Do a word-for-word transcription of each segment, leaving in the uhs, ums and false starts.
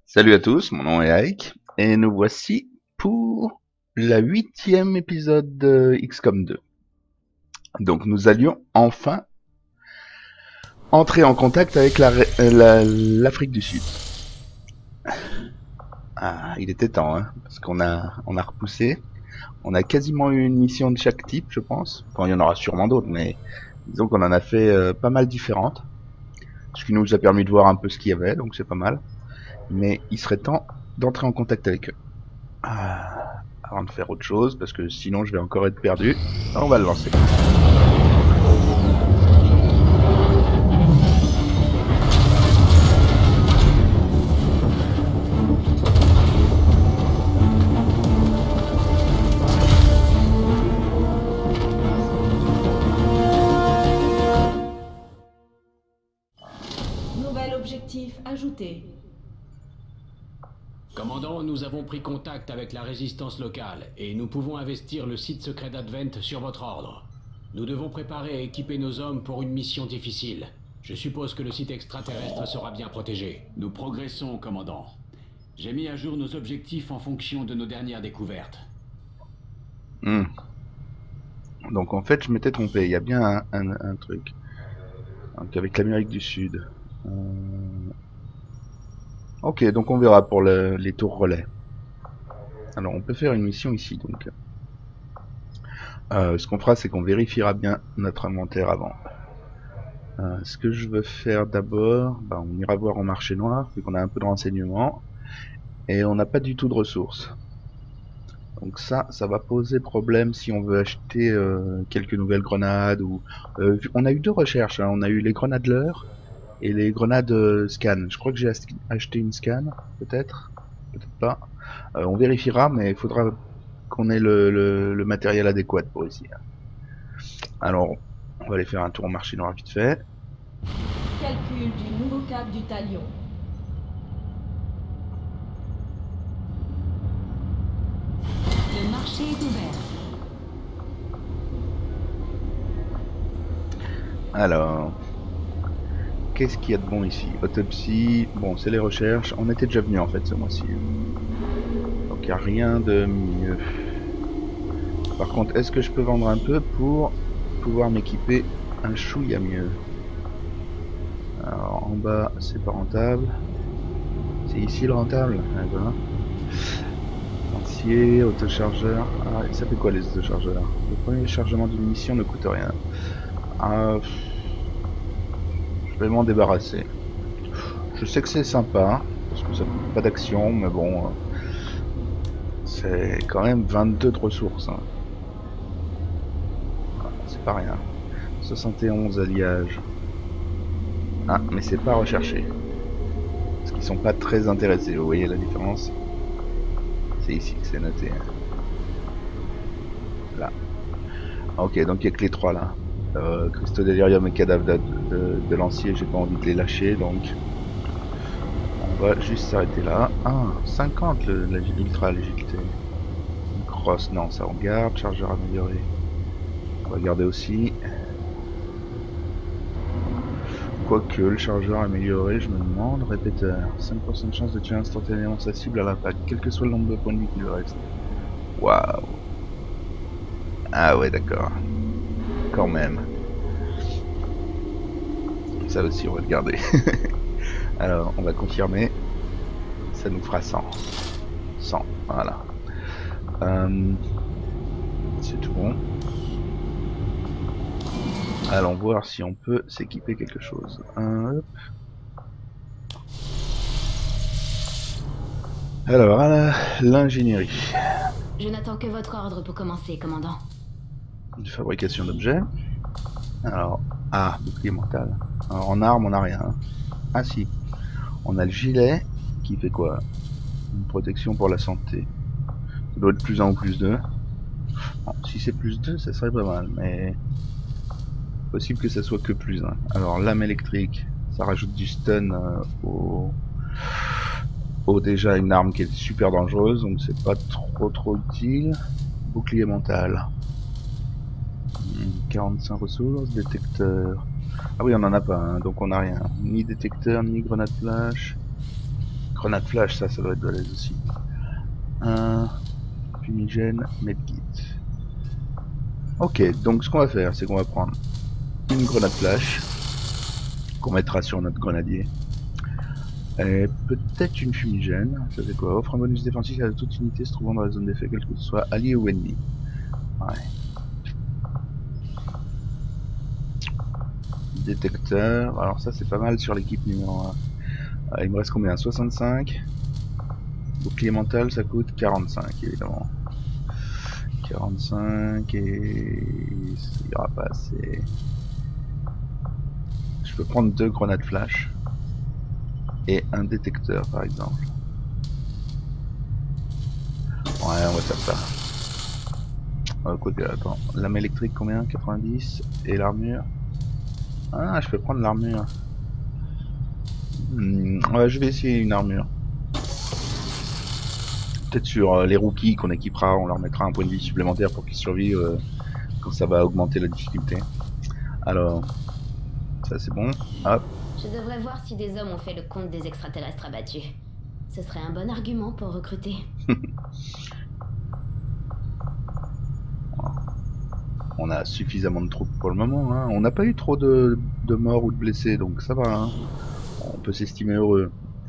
Salut à tous, mon nom est Ike, et nous voici pour la huitième épisode de X COM deux. Donc nous allions enfin entrer en contact avec la, la, l'Afrique du Sud. Ah, il était temps, hein, parce qu'on a, on a repoussé. On a quasiment eu une mission de chaque type, je pense. Enfin, il y en aura sûrement d'autres, mais disons qu'on en a fait euh, pas mal différentes. Ce qui nous a permis de voir un peu ce qu'il y avait, donc c'est pas mal. Mais il serait temps d'entrer en contact avec eux. Ah, avant de faire autre chose, parce que sinon je vais encore être perdu. On va le lancer. Nouvel objectif ajouté. Commandant, nous avons pris contact avec la résistance locale et nous pouvons investir le site secret d'Advent sur votre ordre. Nous devons préparer et équiper nos hommes pour une mission difficile. Je suppose que le site extraterrestre sera bien protégé. Nous progressons, commandant. J'ai mis à jour nos objectifs en fonction de nos dernières découvertes. Hmm. Donc en fait je m'étais trompé, il y a bien un, un, un truc. Donc avec l'Amérique du Sud. Euh... Ok, donc on verra pour le, les tours relais. Alors on peut faire une mission ici donc. Euh, ce qu'on fera c'est qu'on vérifiera bien notre inventaire avant. Euh, ce que je veux faire d'abord, bah, on ira voir au marché noir vu qu'on a un peu de renseignements. Et on n'a pas du tout de ressources. Donc ça, ça va poser problème si on veut acheter euh, quelques nouvelles grenades ou... Euh, on a eu deux recherches, hein. On a eu les grenades leurre et les grenades euh, scan. Je crois que j'ai acheté une scan, peut-être, peut-être pas. Euh, on vérifiera, mais il faudra qu'on ait le, le, le matériel adéquat pour ici. Alors, on va aller faire un tour au marché noir vite fait. Calcul du nouveau cap du talion. Le marché est ouvert. Alors, qu'est-ce qu'il y a de bon ici? Autopsie, bon c'est les recherches, on était déjà venu en fait ce mois-ci. Donc il n'y a rien de mieux. Par contre, est-ce que je peux vendre un peu pour pouvoir m'équiper un chouïa mieux? Alors en bas c'est pas rentable. C'est ici le rentable, ah, voilà. Entier, autochargeur. Ah, ça fait quoi les autochargeurs? Le premier chargement d'une mission ne coûte rien. Ah, je vais m'en débarrasser. Je sais que c'est sympa, parce que ça coûte pas d'action, mais bon, c'est quand même vingt-deux de ressources. Hein. C'est pas rien. soixante et onze alliages. Ah, mais c'est pas recherché. Parce qu'ils sont pas très intéressés, vous voyez la différence? C'est ici que c'est noté. Là. Ok, donc il n'y a que les trois là. Euh, Cristaux Delirium et cadavre de, de, de lancier, j'ai pas envie de les lâcher, donc on va juste s'arrêter là. Ah, cinquante le, la ultra légèreté. Cross, non, ça on garde. Chargeur amélioré, on va garder aussi. Quoique le chargeur amélioré, je me demande. Répéteur, cinq pour cent de chance de tuer instantanément sa cible à l'impact, quel que soit le nombre de points de vie qui lui reste. Waouh. Ah ouais, d'accord. Quand même. Ça aussi, on va le garder. Alors, on va confirmer. Ça nous fera cent. cent, voilà. Euh, C'est tout bon. Allons voir si on peut s'équiper quelque chose. Euh, hop. Alors, l'ingénierie. Je n'attends que votre ordre pour commencer, commandant. Une fabrication d'objets. Alors, ah, bouclier mental. Alors, en arme, on n'a rien. Hein. Ah si, on a le gilet qui fait quoi? Une protection pour la santé. Ça doit être plus un ou plus deux. Bon, si c'est plus deux, ça serait pas mal, mais possible que ça soit que plus un. Alors, lame électrique, ça rajoute du stun euh, au... au déjà une arme qui est super dangereuse, donc c'est pas trop trop utile. Bouclier mental. quarante-cinq ressources, détecteur. Ah oui, on en a pas, hein, donc on n'a rien. Ni détecteur, ni grenade flash. Grenade flash, ça, ça doit être de l'aise aussi. Un fumigène, medkit. Ok, donc ce qu'on va faire, c'est qu'on va prendre une grenade flash qu'on mettra sur notre grenadier. Et peut-être une fumigène. Ça fait quoi? Offre un bonus défensif à toute unité se trouvant dans la zone d'effet, quel que ce soit allié ou ennemi. Ouais. Détecteur. Alors ça c'est pas mal sur l'équipe numéro un. Euh, il me reste combien? soixante-cinq. Bouclier mental ça coûte quarante-cinq évidemment. quarante-cinq et ça ira pas assez. Je peux prendre deux grenades flash et un détecteur par exemple. Ouais, on va faire ça. Euh, quoi que, attends, lame électrique combien? quatre-vingt-dix. Et l'armure? Ah, je peux prendre l'armure. Hmm, ouais, je vais essayer une armure. Peut-être sur euh, les rookies qu'on équipera, on leur mettra un point de vie supplémentaire pour qu'ils survivent euh, quand ça va augmenter la difficulté. Alors, ça c'est bon. Hop. Je devrais voir si des hommes ont fait le compte des extraterrestres abattus. Ce serait un bon argument pour recruter. On a suffisamment de troupes pour le moment, hein. On n'a pas eu trop de, de morts ou de blessés, donc ça va, hein. On peut s'estimer heureux.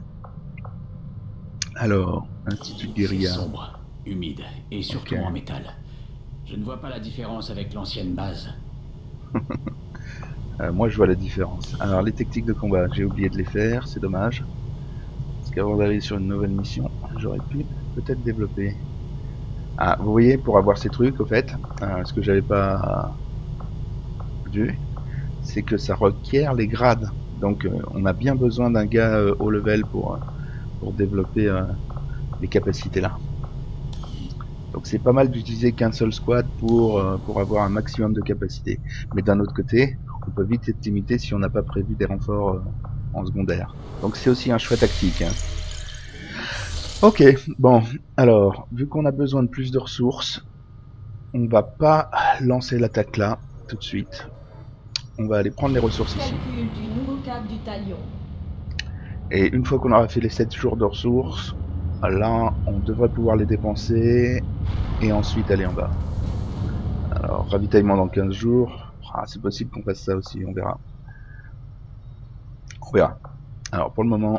Alors, Institut de guérilla. C'est sombre, humide et surtout Okay. en métal. Je ne vois pas la différence avec l'ancienne base. euh, moi je vois la différence. Alors les techniques de combat, j'ai oublié de les faire, c'est dommage. Parce qu'avant d'aller sur une nouvelle mission, j'aurais pu peut-être développer. Ah, vous voyez, pour avoir ces trucs, au fait, euh, ce que j'avais pas vu, c'est que ça requiert les grades. Donc, euh, on a bien besoin d'un gars euh, haut level pour, euh, pour développer euh, les capacités là. Donc, c'est pas mal d'utiliser qu'un seul squad pour, euh, pour avoir un maximum de capacité. Mais d'un autre côté, on peut vite être limité si on n'a pas prévu des renforts euh, en secondaire. Donc, c'est aussi un choix tactique, hein. Ok, bon, alors, vu qu'on a besoin de plus de ressources, on va pas lancer l'attaque là, tout de suite. On va aller prendre les ressources ici. Calcul du nouveau cap du Talion. Et une fois qu'on aura fait les sept jours de ressources, là, on devrait pouvoir les dépenser et ensuite aller en bas. Alors, ravitaillement dans quinze jours. Ah, c'est possible qu'on fasse ça aussi, on verra. On verra. Alors, pour le moment...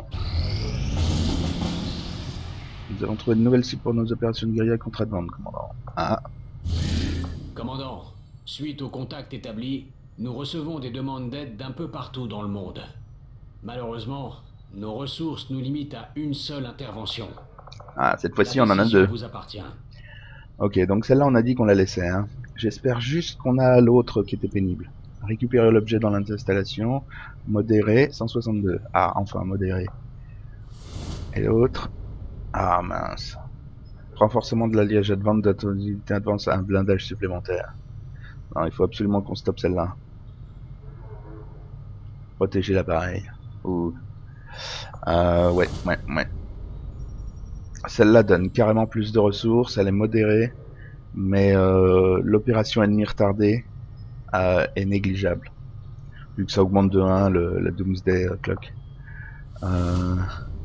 Nous avons trouvé de nouvelles cibles pour nos opérations de guérilla contre Advent, commandant. Ah. Commandant, suite au contact établi, nous recevons des demandes d'aide d'un peu partout dans le monde. Malheureusement, nos ressources nous limitent à une seule intervention. Ah, cette fois-ci, La on en a décision deux. vous appartient. Ok, donc celle-là, on a dit qu'on la laissait. Hein. J'espère juste qu'on a l'autre qui était pénible. Récupérer l'objet dans l'installation. Modéré, cent soixante-deux. Ah, enfin, modéré. Et l'autre... Ah, mince. Renforcement de l'alliage Advance d'unité Advance à un blindage supplémentaire. Non, il faut absolument qu'on stoppe celle-là. Protéger l'appareil. Ouh. Euh, ouais, ouais, ouais. Celle-là donne carrément plus de ressources, elle est modérée, mais euh, l'opération ennemie retardée euh, est négligeable. Vu que ça augmente de un le, la Doomsday euh, Clock. Euh...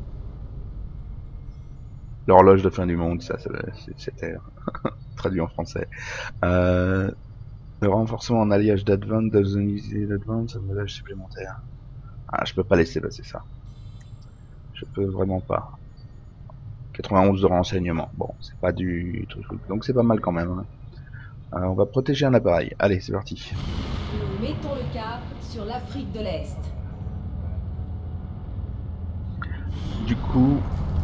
L'horloge de fin du monde, ça c'était traduit en français. Euh... Le renforcement en alliage d'Advance, d'Advance, d'Advance, un modèle supplémentaire. Ah, je peux pas laisser passer ça. Je peux vraiment pas. quatre-vingt-onze de renseignement. Bon, c'est pas du truc, donc c'est pas mal quand même. Hein. Euh, on va protéger un appareil. Allez, c'est parti. Nous mettons le cap sur l'Afrique de l'Est. Du coup,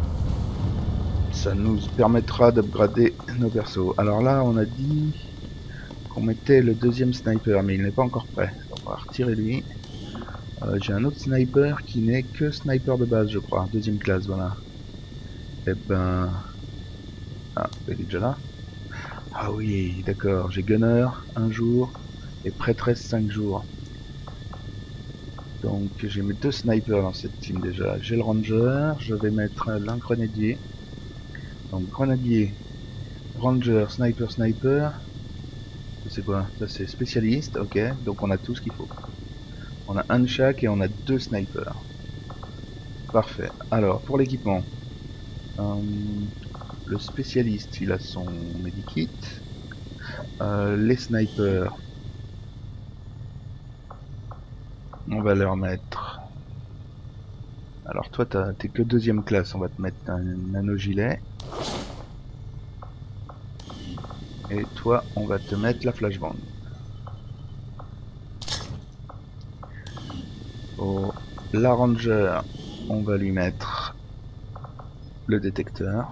ça nous permettra d'upgrader nos persos. Alors là, on a dit qu'on mettait le deuxième sniper, mais il n'est pas encore prêt. Donc on va retirer lui. Euh, J'ai un autre sniper qui n'est que sniper de base, je crois. Deuxième classe, voilà. Eh ben... Ah, il est déjà là. Ah oui, d'accord. J'ai Gunner, un jour, et Prêtresse, cinq jours. Donc j'ai mes deux snipers dans cette team déjà. J'ai le Ranger, je vais mettre l'un Grenadier. Donc Grenadier, Ranger, Sniper, Sniper. Ça c'est quoi? Ça c'est spécialiste, ok. Donc on a tout ce qu'il faut. On a un de chaque et on a deux snipers. Parfait. Alors pour l'équipement, Euh, le spécialiste, il a son medikit. Euh, les snipers, on va leur mettre. Alors toi, t'es que deuxième classe, on va te mettre un nano-gilet. Et toi, on va te mettre la flashbang. Oh, la ranger, on va lui mettre le détecteur.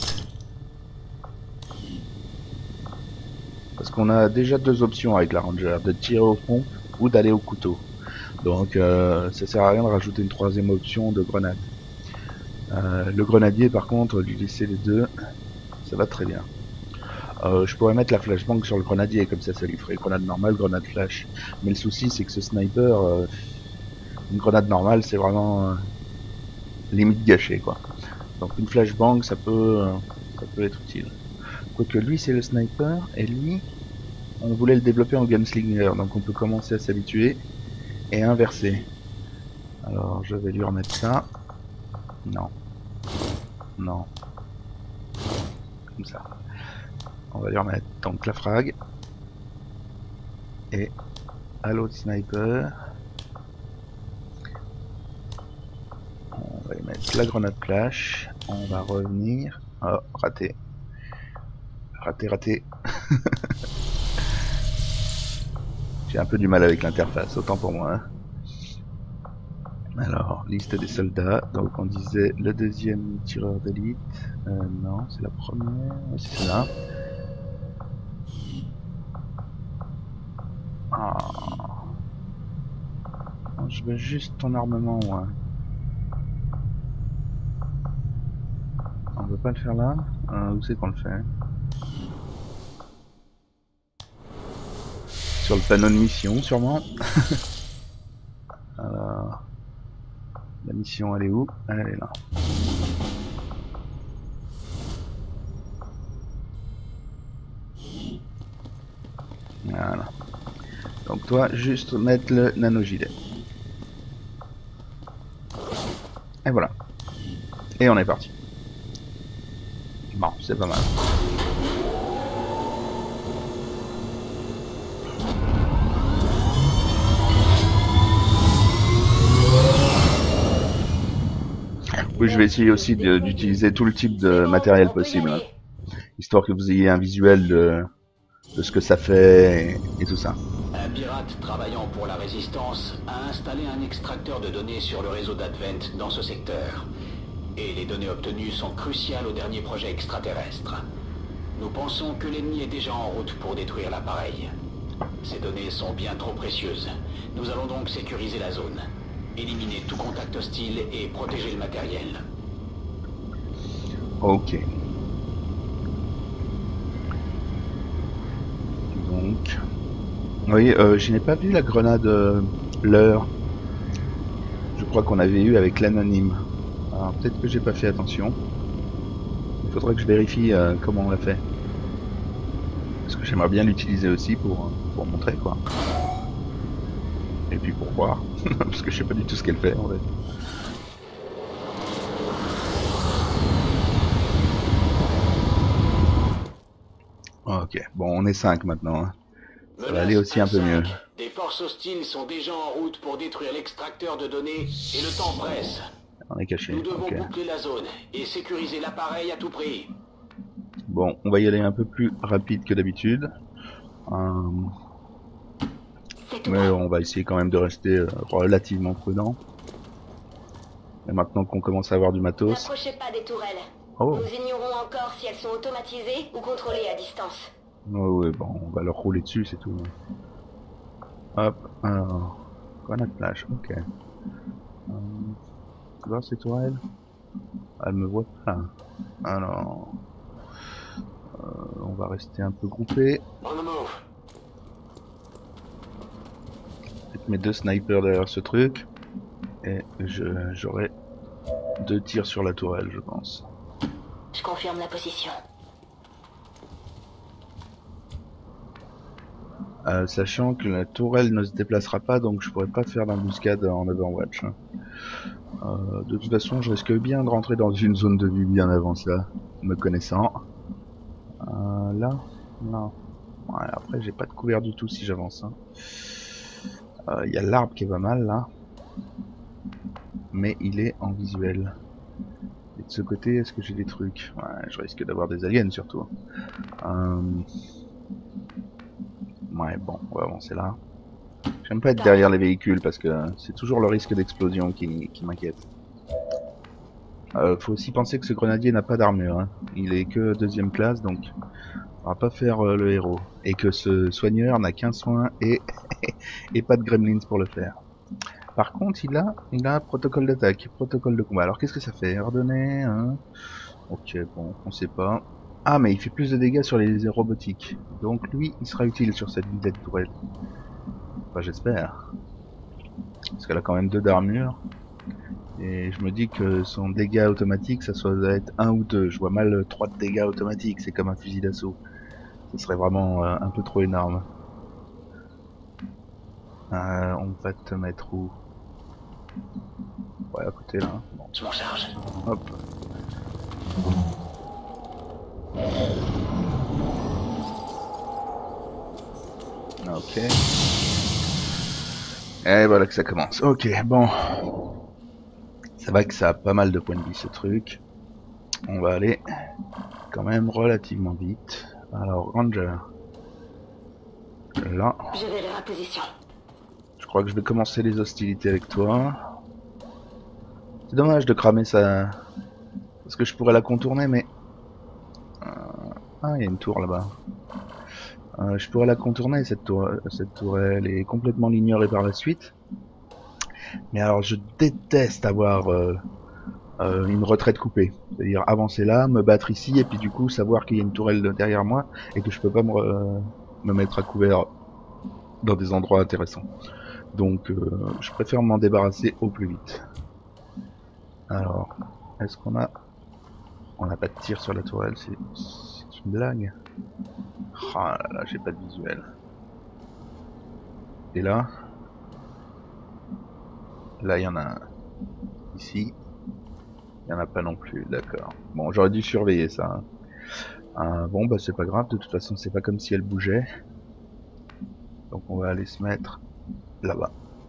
Parce qu'on a déjà deux options avec la ranger, de tirer au pompe ou d'aller au couteau. Donc euh, ça sert à rien de rajouter une troisième option de grenade. Euh, le grenadier par contre, lui laisser les deux, ça va très bien. Euh, je pourrais mettre la flashbang sur le grenadier, comme ça ça lui ferait grenade normale, grenade flash. Mais le souci c'est que ce sniper, euh, une grenade normale c'est vraiment euh, limite gâché quoi. Donc une flashbang ça peut, euh, ça peut être utile. Quoique lui c'est le sniper, et lui on voulait le développer en gunslinger, donc on peut commencer à s'habituer et inverser. Alors je vais lui remettre ça. Non. Non. Comme ça. On va lui remettre donc la frag. Et à l'autre sniper, on va lui mettre la grenade flash. On va revenir. Oh, raté. Raté, raté. J'ai un peu du mal avec l'interface, autant pour moi. Hein. Alors, liste des soldats. Donc on disait le deuxième tireur d'élite. Euh, non, c'est la première. C'est celle-là. Ah. Je veux juste ton armement, ouais. On veut pas le faire là. euh, Où c'est qu'on le fait? Sur le panneau de mission, sûrement. Alors, la mission, elle est où? Elle est là. Voilà. Donc toi, juste mettre le nano-gilet. Et voilà. Et on est parti. Bon, c'est pas mal. Oui, je vais essayer aussi d'utiliser tout le type de matériel possible, hein, histoire que vous ayez un visuel de, de ce que ça fait et, et tout ça. Un pirate travaillant pour la Résistance a installé un extracteur de données sur le réseau d'Advent dans ce secteur. Et les données obtenues sont cruciales au dernier projet extraterrestre. Nous pensons que l'ennemi est déjà en route pour détruire l'appareil. Ces données sont bien trop précieuses. Nous allons donc sécuriser la zone. Éliminer tout contact hostile et protéger le matériel. Ok. Donc... Oui, euh, je n'ai pas vu la grenade euh, leurre. Je crois qu'on avait eu avec l'anonyme. Alors peut-être que j'ai pas fait attention. Il faudrait que je vérifie euh, comment on l'a fait. Parce que j'aimerais bien l'utiliser aussi pour, pour montrer quoi. Et puis pour voir. Parce que je sais pas du tout ce qu'elle fait en fait. Ok, bon on est cinq maintenant. Hein. Ça va aller aussi un peu mieux. Des forces hostiles sont déjà en route pour détruire l'extracteur de données et le temps presse. On est caché. Nous devons okay. boucler la zone et sécuriser l'appareil à tout prix. Bon, on va y aller un peu plus rapide que d'habitude. Euh... Mais on va essayer quand même de rester euh, relativement prudent. Et maintenant qu'on commence à avoir du matos. N'approchez pas des tourelles. Oh. Nous ignorons encore si elles sont automatisées ou contrôlées à distance. Oh ouais, bon, on va leur rouler dessus, c'est tout. Hop, alors... Grenade flash, ok. Euh... Là, c'est toi, elle Elle me voit pas. Alors... Euh, on va rester un peu groupé. Mettre mes deux snipers derrière ce truc. Et j'aurai deux tirs sur la tourelle, je pense. Je confirme la position. Euh, sachant que la tourelle ne se déplacera pas, donc je pourrais pas faire l'embuscade en Overwatch. Euh, de toute façon, je risque bien de rentrer dans une zone de vue bien avant ça, me connaissant. Euh, là, non. Ouais, après, j'ai pas de couvert du tout si j'avance. Il hein. euh, y a l'arbre qui est pas mal là, mais il est en visuel. Et de ce côté, est-ce que j'ai des trucs? Ouais, je risque d'avoir des aliens surtout. Euh... Ouais, bon, on va avancer là. J'aime pas être derrière les véhicules parce que c'est toujours le risque d'explosion qui, qui m'inquiète. Euh, faut aussi penser que ce grenadier n'a pas d'armure. Hein. Il est que deuxième classe, donc on va pas faire euh, le héros. Et que ce soigneur n'a qu'un soin et, et pas de gremlins pour le faire. Par contre, il a, il a protocole d'attaque, protocole de combat. Alors qu'est-ce que ça fait? Ordonné, hein? Ok, bon, on sait pas. Ah, mais il fait plus de dégâts sur les robotiques. Donc lui, il sera utile sur cette vilaine tourelle. Enfin, j'espère. Parce qu'elle a quand même deux d'armure. Et je me dis que son dégât automatique, ça soit être un ou deux. Je vois mal trois de dégâts automatiques, c'est comme un fusil d'assaut. Ce serait vraiment euh, un peu trop énorme. Euh, on va te mettre où? Ouais, à côté là. Bon. Je m'en charge. Hop. Ok. Et voilà que ça commence. Ok, bon. Ça va que ça a pas mal de points de vie ce truc. On va aller quand même relativement vite. Alors, Ranger. Là. Je vais vers la position. Je crois que je vais commencer les hostilités avec toi. C'est dommage de cramer ça. Parce que je pourrais la contourner, mais... Euh... Ah, il y a une tour là-bas. Euh, je pourrais la contourner, cette, tour... cette tourelle, et complètement l'ignorer par la suite. Mais alors, je déteste avoir euh, euh, une retraite coupée. C'est-à-dire avancer là, me battre ici, et puis du coup, savoir qu'il y a une tourelle derrière moi, et que je peux pas me, euh, me mettre à couvert dans des endroits intéressants. Donc, euh, je préfère m'en débarrasser au plus vite. Alors, est-ce qu'on a... On n'a pas de tir sur la tourelle, c'est une blague. Ah là là, j'ai pas de visuel. Et là... Là, il y en a un. Ici. Il y en a pas non plus, d'accord. Bon, j'aurais dû surveiller ça. Hein. Euh, bon, bah c'est pas grave, de toute façon, c'est pas comme si elle bougeait. Donc on va aller se mettre là-bas.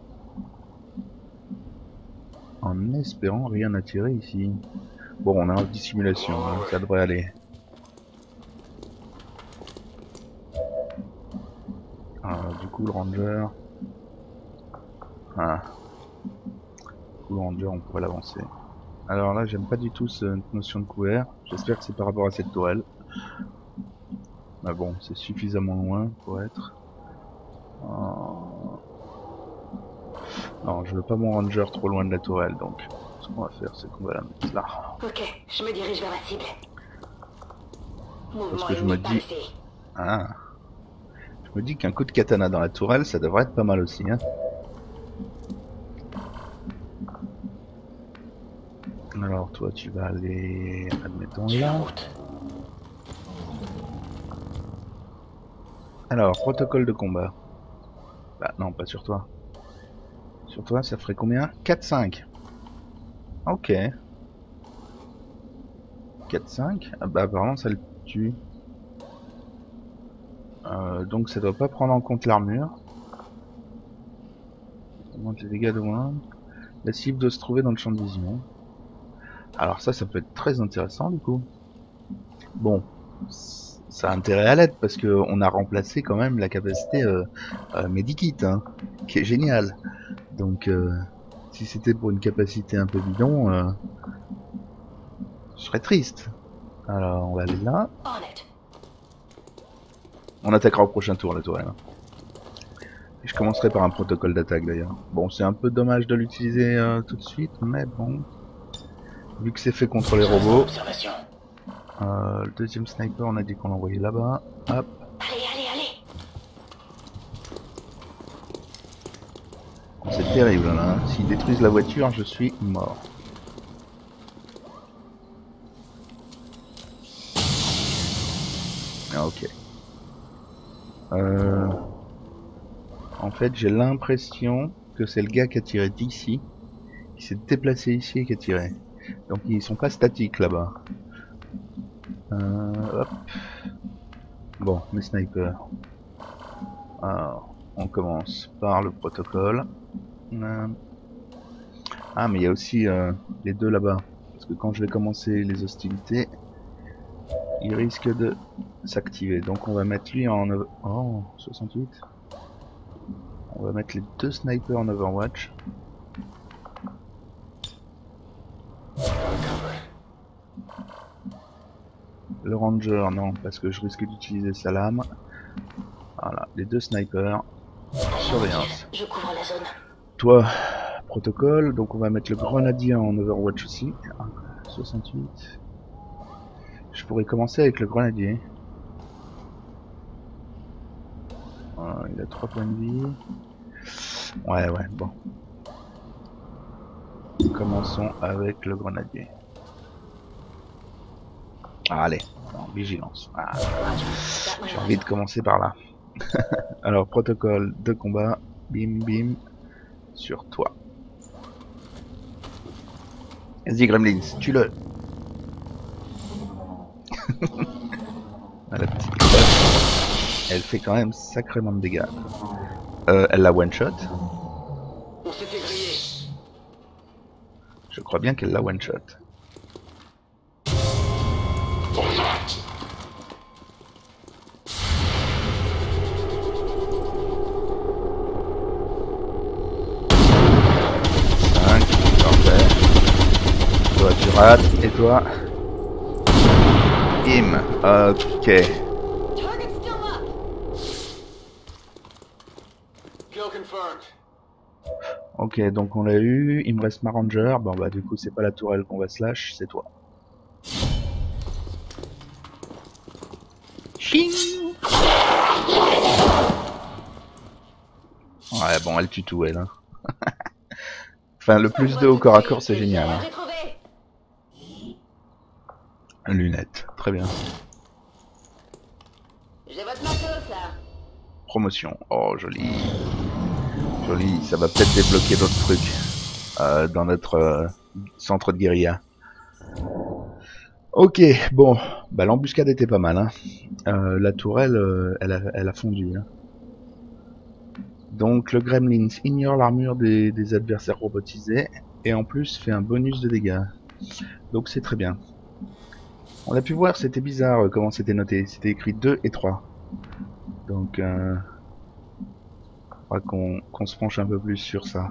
En espérant rien attirer ici. Bon, on a une dissimulation, hein, ça devrait aller. Euh, du coup, le ranger... Ah. Du coup, le ranger, on pourrait l'avancer. Alors là, j'aime pas du tout cette notion de couvert. J'espère que c'est par rapport à cette tourelle. Mais bon, c'est suffisamment loin pour être... Euh... Non, je veux pas mon ranger trop loin de la tourelle, donc ce qu'on va faire, c'est qu'on va la mettre là. Ok, je me dirige vers la cible. Parce que je me dis... Ah. Je me dis qu'un coup de katana dans la tourelle, ça devrait être pas mal aussi, hein. Alors toi, tu vas aller... Admettons là. Alors, protocole de combat. Bah non, pas sur toi. Sur toi, ça ferait combien? quatre cinq. Ok. quatre cinq. Ah bah apparemment ça le tue. Euh, donc ça doit pas prendre en compte l'armure. Ça augmente les dégâts de loin. La cible doit se trouver dans le champ de vision. Alors ça, ça peut être très intéressant du coup. Bon, ça a intérêt à l'être parce que on a remplacé quand même la capacité euh, euh, Medikit, hein, qui est génial. Donc euh, si c'était pour une capacité un peu bidon, euh, je serais triste. Alors on va aller là. On attaquera au prochain tour la tourelle. Et je commencerai par un protocole d'attaque d'ailleurs. Bon, c'est un peu dommage de l'utiliser euh, tout de suite, mais bon. Vu que c'est fait contre les robots. Euh, le deuxième sniper, on a dit qu'on l'envoyait là-bas. Hop. Allez, allez, allez. C'est terrible là. Hein. S'ils détruisent la voiture, je suis mort. Ah, ok. Euh... En fait, j'ai l'impression que c'est le gars qui a tiré d'ici qui qui s'est déplacé ici et qui a tiré. Donc ils sont pas statiques là-bas. Euh, hop. Bon, mes snipers. Alors, on commence par le protocole. Euh... Ah, mais il y a aussi euh, les deux là-bas. Parce que quand je vais commencer les hostilités, il risque de s'activer. Donc on va mettre lui en... Oh, soixante-huit. On va mettre les deux snipers en Overwatch. Le Ranger, non, parce que je risque d'utiliser sa lame. Voilà, les deux snipers. Surveillance. Je couvre la zone. Toi, protocole, donc on va mettre le grenadier en Overwatch aussi. soixante-huit. Je pourrais commencer avec le grenadier. Voilà, il a trois points de vie. Ouais, ouais, bon. Commençons avec le grenadier. Allez, en vigilance. Ah, j'ai envie de commencer par là. Alors, protocole de combat. Bim, bim. Sur toi. Vas-y, Gremlins, tue-le. La petite crève. Elle fait quand même sacrément de dégâts. Euh, elle la one-shot. Je crois bien qu'elle la one-shot. Toi tu rates et toi. Bim. Ok. Ok, donc on l'a eu. Il me reste ma ranger. Bon bah du coup c'est pas la tourelle qu'on va slash, c'est toi. Ching. Ouais bon, elle tue tout elle. Hein. Enfin le plus de au corps à corps c'est génial. Hein. Lunettes, très bien. J'ai votre matos là. Promotion, oh joli. Joli, ça va peut-être débloquer d'autres trucs euh, dans notre euh, centre de guérilla. Ok, bon, bah l'embuscade était pas mal. Hein. Euh, la tourelle, euh, elle, a, elle a fondu. Hein. Donc le Gremlins ignore l'armure des, des adversaires robotisés et en plus fait un bonus de dégâts. Donc c'est très bien. On a pu voir, c'était bizarre euh, comment c'était noté. C'était écrit deux et trois. Donc, euh, faudra qu'on qu'on se penche un peu plus sur ça.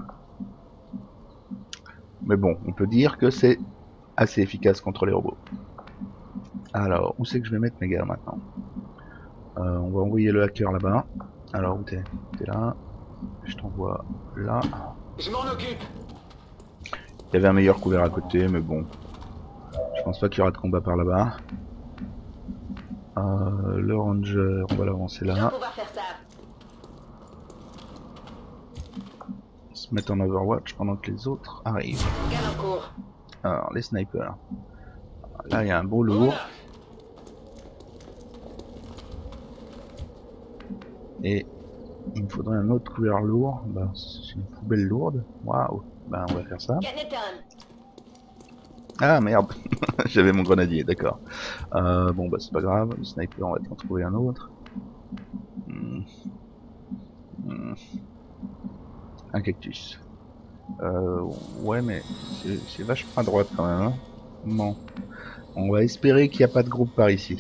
Mais bon, on peut dire que c'est assez efficace contre les robots. Alors, où c'est que je vais mettre mes gars maintenant? euh, On va envoyer le hacker là-bas. Alors, où t'es? T'es là. Je t'envoie là. Je m'en occupe. Il y avait un meilleur couvert à côté, mais bon. Je pense pas qu'il y aura de combat par là-bas. Euh, le ranger, on va l'avancer là. Se mettre en Overwatch pendant que les autres arrivent. Alors, les snipers. Là, il y a un beau lourd. Et il me faudrait un autre couvert lourd. Bah, c'est une poubelle lourde. Waouh. Bah, on va faire ça. Ah merde, j'avais mon grenadier, d'accord. Euh, bon bah c'est pas grave, le sniper on va en trouver un autre. Hmm. Hmm. Un cactus. Euh, ouais mais c'est vachement à droite quand même. Hein. Bon, on va espérer qu'il n'y a pas de groupe par ici.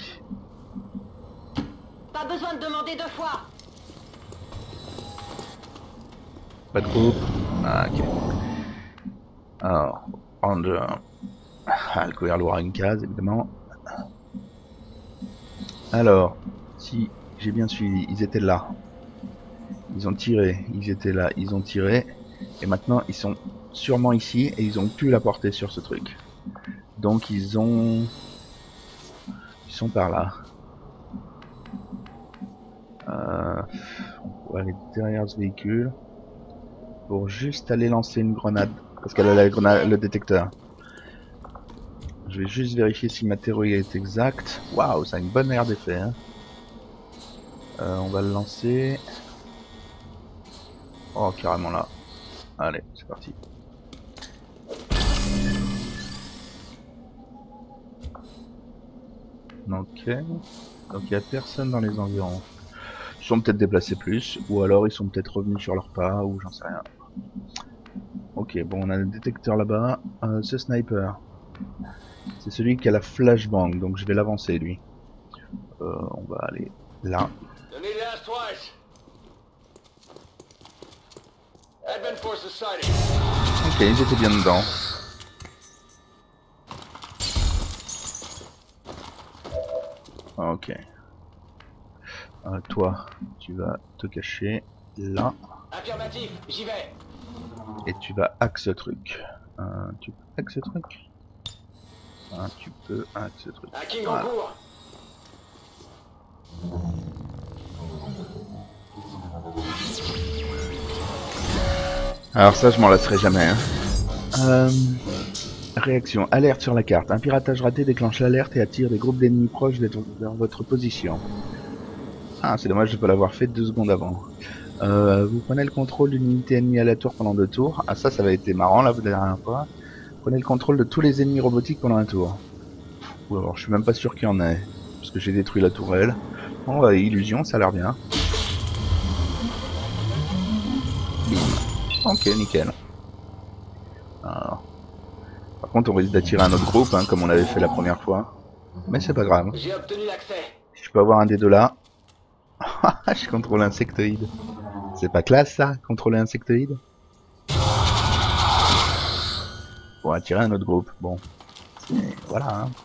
Pas besoin de demander deux fois. Pas de groupe. Ah ok. Alors, ranger. Ah, le couvert lourd à une case, évidemment. Alors, si j'ai bien suivi, ils étaient là. Ils ont tiré, ils étaient là, ils ont tiré. Et maintenant, ils sont sûrement ici et ils ont pu la porter sur ce truc. Donc, ils ont... Ils sont par là. Euh... On va aller derrière ce véhicule. Pour juste aller lancer une grenade. Parce qu'elle a la grenade, le détecteur. Je vais juste vérifier si ma théorie est exacte. Waouh, ça a une bonne aire d'effet. Hein. Euh, on va le lancer. Oh, carrément là. Allez, c'est parti. Ok. Donc il n'y a personne dans les environs. Ils sont peut-être déplacés plus, ou alors ils sont peut-être revenus sur leur pas, ou j'en sais rien. Ok, bon, on a le détecteur là-bas. Euh, ce sniper, c'est celui qui a la flashbang, donc je vais l'avancer lui. Euh, on va aller là. Ok, ils étaient bien dedans. Ok. Euh, toi, tu vas te cacher là. Affirmatif, j'y vais. Et tu vas hack ce truc. Euh, tu peux hack ce truc ah, Tu peux hack ce truc. Hacking en Voilà. cours. Alors ça, je m'en lasserai jamais. Hein. Euh... Réaction. Alerte sur la carte. Un piratage raté déclenche l'alerte et attire des groupes d'ennemis proches vers votre position. Ah, c'est dommage de ne pas l'avoir fait deux secondes avant. Euh, vous prenez le contrôle d'une unité ennemie aléatoire pendant deux tours. Ah ça, ça va été marrant là, la dernière fois. Prenez le contrôle de tous les ennemis robotiques pendant un tour. Ou alors, je suis même pas sûr qu'il y en ait. Parce que j'ai détruit la tourelle. Bon, bah, illusion, ça a l'air bien. Bim. Ok, nickel. Alors... Par contre, on risque d'attirer un autre groupe, hein, comme on l'avait fait la première fois. Mais c'est pas grave. J'ai obtenu l'accès. Je peux avoir un des deux là. Je contrôle insectoïde. C'est pas classe ça, contrôler insectoïde. Pour attirer un autre groupe. Bon. Voilà. Hein.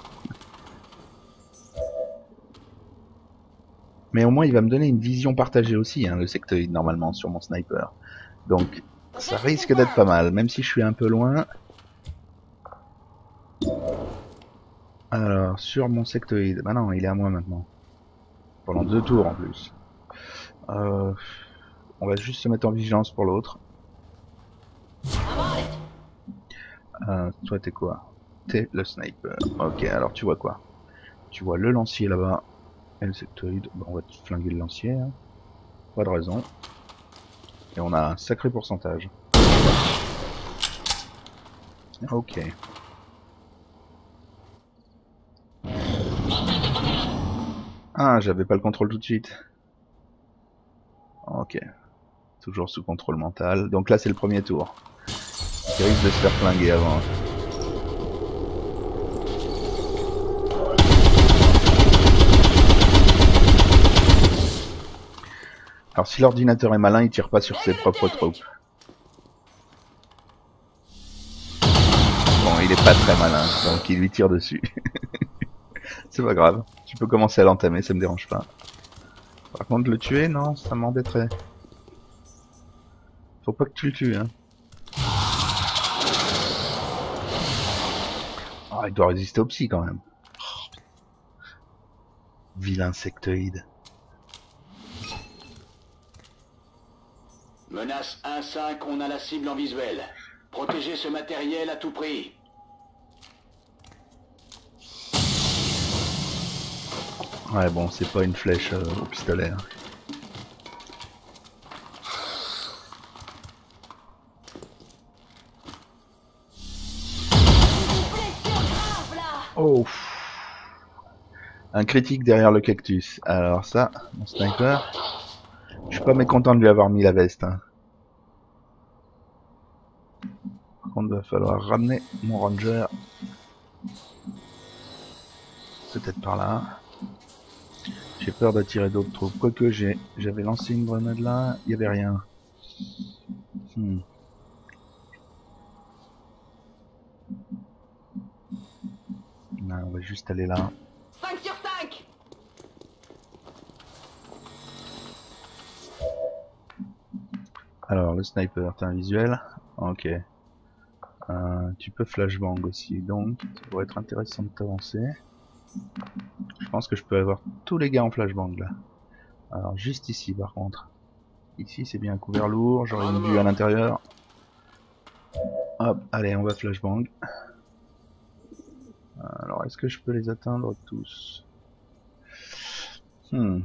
Mais au moins il va me donner une vision partagée aussi, hein, le sectoïde, normalement, sur mon sniper. Donc, ça risque d'être pas mal, même si je suis un peu loin. Alors, sur mon sectoïde. Bah non, il est à moi maintenant. Pendant deux tours en plus. Euh, on va juste se mettre en vigilance pour l'autre. Euh, toi t'es quoi? T'es le sniper. Ok, alors tu vois quoi? Tu vois le lancier là-bas. Et le sectoïde. Bon, on va te flinguer le lancier. Hein. Pas de raison. Et on a un sacré pourcentage. Ok. Ah, j'avais pas le contrôle tout de suite. Ok. Toujours sous contrôle mental. Donc là, c'est le premier tour. Il risque de se faire flinguer avant. Alors si l'ordinateur est malin, il tire pas sur ses propres troupes. Bon, il est pas très malin, donc il lui tire dessus. C'est pas grave. Tu peux commencer à l'entamer, ça me dérange pas. Par contre, le tuer, non, ça m'embêterait. Faut pas que tu le tues, hein. Oh, il doit résister au psy quand même. Oh, vilain sectoïde. Menace un cinq, on a la cible en visuel. Protégez ce matériel à tout prix. Ouais, bon, c'est pas une flèche euh, au pistolet. Hein. Oh. Un critique derrière le cactus. Alors ça, mon sniper, je suis pas mécontent de lui avoir mis la veste. Hein. Par contre, il va falloir ramener mon ranger. Peut-être par là. J'ai peur d'attirer d'autres troupes. Quoique j'ai, j'avais lancé une grenade là, il y avait rien. Hmm. Non, on va juste aller là. cinq sur cinq. Alors, le sniper, t'as un visuel? Ok. Euh, tu peux flashbang aussi, donc ça pourrait être intéressant de t'avancer. Je pense que je peux avoir tous les gars en flashbang là. Alors, juste ici par contre. Ici, c'est bien couvert lourd, j'aurai une vue à l'intérieur. Hop, allez, on va flashbang. Alors, est-ce que je peux les atteindre tous? Hmm.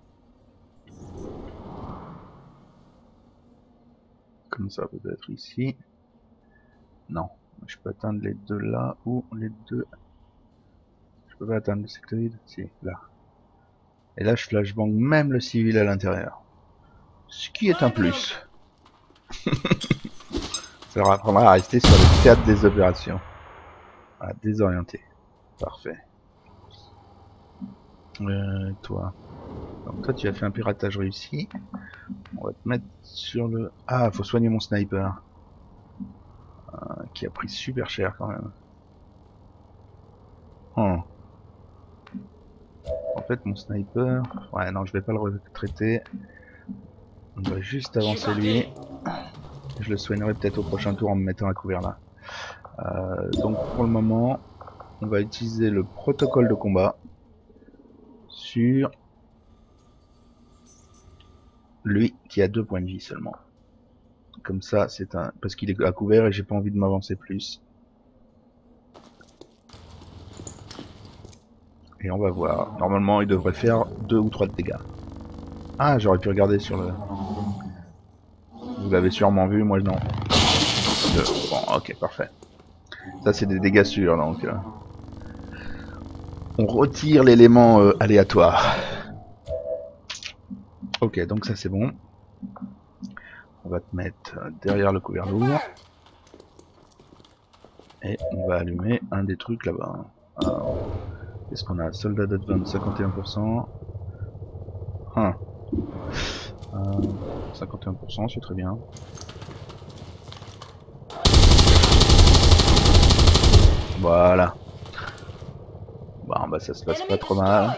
Comme ça, peut-être ici. Non, je peux atteindre les deux là ou les deux. Je peux pas atteindre le sectoïde? Si, là. Et là je flashbang même le civil à l'intérieur. Ce qui est un plus. Ça leur apprendra à rester sur le théâtre des opérations. Voilà, désorienté. Parfait. Euh, toi. Donc toi tu as fait un piratage réussi. On va te mettre sur le... Ah, faut soigner mon sniper. Euh, qui a pris super cher quand même. Oh. En fait mon sniper... Ouais non je vais pas le retraiter. On va juste avancer lui. Je le soignerai peut-être au prochain tour en me mettant à couvert là. Euh, donc pour le moment, on va utiliser le protocole de combat sur lui qui a deux points de vie seulement. Comme ça, c'est un parce qu'il est à couvert et j'ai pas envie de m'avancer plus. Et on va voir. Normalement, il devrait faire deux ou trois de dégâts. Ah, j'aurais pu regarder sur le. Vous l'avez sûrement vu, moi non. Deux. Bon, ok, parfait. Ça, c'est des dégâts sûrs, donc. Euh... On retire l'élément euh, aléatoire. Ok, donc ça c'est bon. On va te mettre derrière le couvert lourd. Et on va allumer un des trucs là-bas. Qu'est-ce qu'on a? Soldat d'Advance, cinquante et un pour cent. Hein. Euh, cinquante et un pour cent, c'est très bien. Voilà. Bon, bah ça se passe pas trop mal.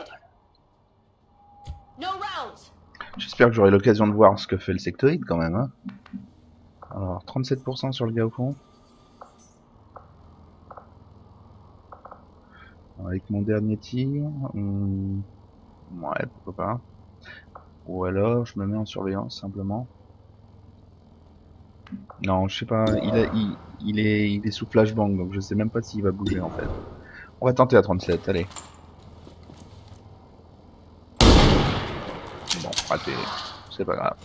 J'espère que j'aurai l'occasion de voir ce que fait le sectoïde quand même. Hein. Alors, trente-sept pour cent sur le gars au fond. Avec mon dernier tir, hum, ouais, pourquoi pas. Ou alors, je me mets en surveillance simplement. Non, je sais pas, il, a, il, il, est, il est sous flashbang, donc je sais même pas s'il va bouger en fait. On va tenter à trente-sept, allez. Bon, raté, c'est pas grave.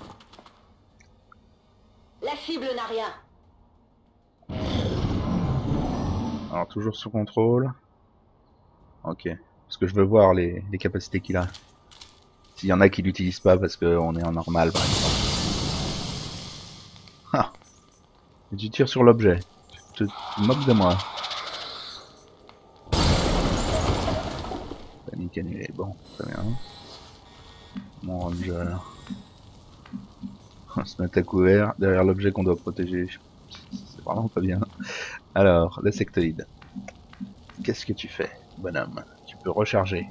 La cible n'a rien. Alors, toujours sous contrôle. Ok, parce que je veux voir les, les capacités qu'il a. S'il y en a qui l'utilisent pas parce qu'on est en normal par exemple. Ah. Et tu tires sur l'objet. Tu te moques de moi. Panique annulée. Bon, très bien. Mon ranger. On se met à couvert derrière l'objet qu'on doit protéger. C'est vraiment pas bien. Alors, le sectoïde. Qu'est-ce que tu fais, bonhomme? Tu peux recharger.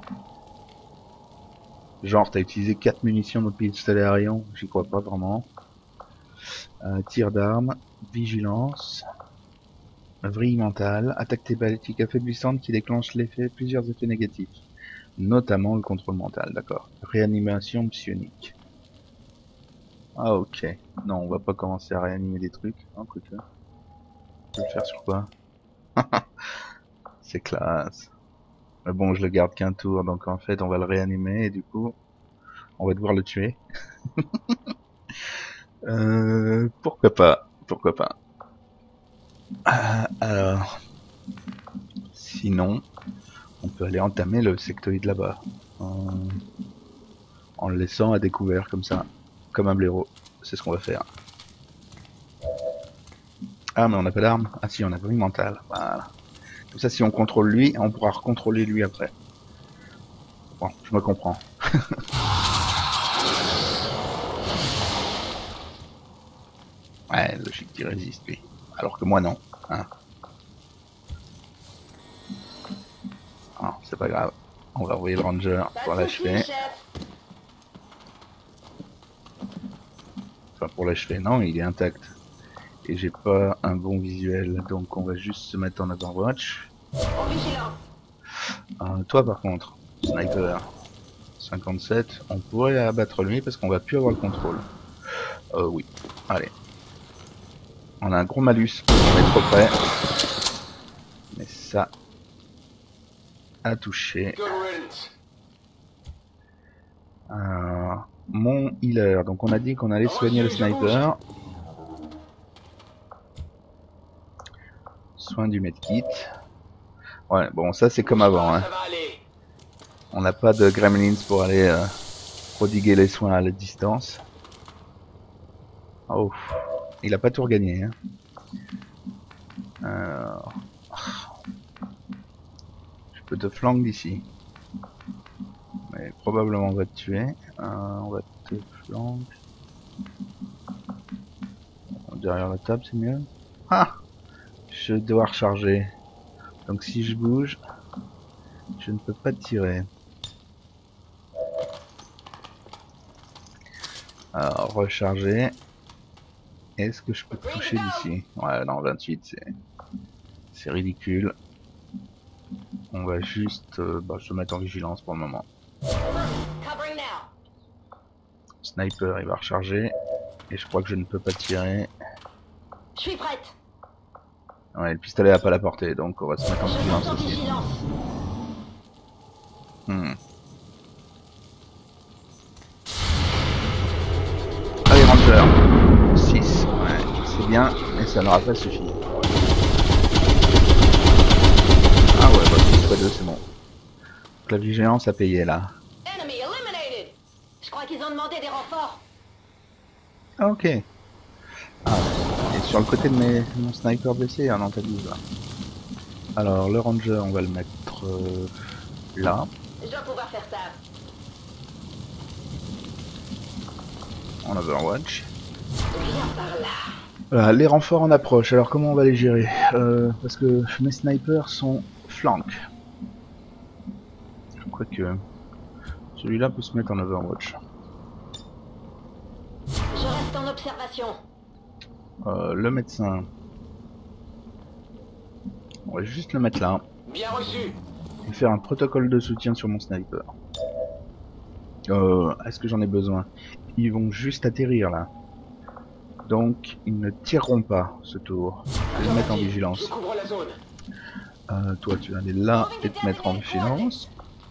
Genre, t'as utilisé quatre munitions de pistolet à rayon, j'y crois pas vraiment. Euh, tir d'arme, vigilance, vrille mentale, attaque thématique affaiblissante qui déclenche l'effet, plusieurs effets négatifs, notamment le contrôle mental, d'accord. Réanimation psionique. Ah ok, non on va pas commencer à réanimer des trucs, hein, quoi que. On peut le faire sur quoi? C'est classe. Mais bon, je le garde qu'un tour, donc en fait on va le réanimer et du coup on va devoir le tuer. euh, pourquoi pas, pourquoi pas. Euh, alors, sinon, on peut aller entamer le sectoïde là-bas, en... en le laissant à découvert comme ça, comme un blaireau. C'est ce qu'on va faire. Ah mais on n'a pas d'arme. Ah si, on a vrille mentale. Voilà. Comme ça, si on contrôle lui, on pourra recontrôler lui après. Bon, je me comprends. Ouais, logique qu'il résiste lui. Alors que moi non. Hein. Ah, c'est pas grave. On va envoyer le ranger pour l'achever. Enfin pour l'achever, non, il est intact. Et j'ai pas un bon visuel, donc on va juste se mettre en Overwatch. Euh, toi par contre, sniper cinquante-sept, on pourrait abattre lui parce qu'on va plus avoir le contrôle. Euh oui, allez. On a un gros malus, on est trop près. Mais ça a touché. Euh, mon healer, donc on a dit qu'on allait soigner le sniper. Soin du medkit. Ouais, bon, ça c'est comme avant. Hein. On n'a pas de gremlins pour aller euh, prodiguer les soins à la distance. Oh, il a pas tout regagné. Hein. Alors... Je peux te flanquer d'ici. Mais probablement on va te tuer. Euh, on va te flanquer. Derrière la table c'est mieux. Ah, je dois recharger. Donc si je bouge, je ne peux pas tirer. Alors recharger. Est-ce que je peux te toucher d'ici? Ouais, non, vingt-huit c'est c'est ridicule. On va juste euh, bah, se mettre en vigilance pour le moment. Sniper il va recharger. Et je crois que je ne peux pas tirer. Je suis prête. Ouais, le pistolet a pas la portée, donc on va se mettre en vigilance aussi. Hmm. Allez, Ranger. six. Ouais, c'est bien, mais ça n'aura pas suffi. Ah ouais, bah six fois deux, c'est bon. Donc la vigilance a payé là. Enemy eliminated. Je crois qu'ils ont demandé des renforts. Ah, ok. Ah, et sur le côté de mes, mon sniper blessé, un antagoniste là. Alors le ranger, on va le mettre euh, là. Je dois pouvoir faire ça. En Overwatch. Viens par là. Voilà, les renforts en approche. Alors comment on va les gérer? euh, Parce que mes snipers sont flank. Je crois que celui-là peut se mettre en Overwatch. Je reste en observation. Euh, le médecin. On va juste le mettre là. Bien reçu. Et faire un protocole de soutien sur mon sniper. Euh, Est-ce que j'en ai besoin? Ils vont juste atterrir là. Donc ils ne tireront pas ce tour. Je vais les mettre en vigilance. Je couvre la zone. Euh, toi tu vas aller là et te mettre en vigilance.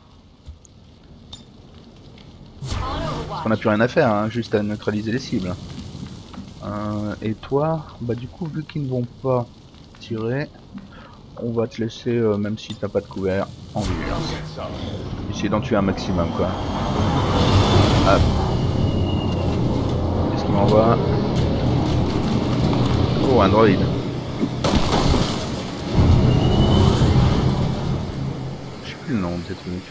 Parce qu'on n'a plus rien à faire, hein, juste à neutraliser les cibles. Euh, et toi, bah du coup vu qu'ils ne vont pas tirer, on va te laisser, euh, même si t'as pas de couvert, en vigilance. Essayer d'en tuer un maximum quoi. Hop. Qu'est-ce qu'il m'envoie? Oh, un droïde. Je sais plus le nom de ces trucs.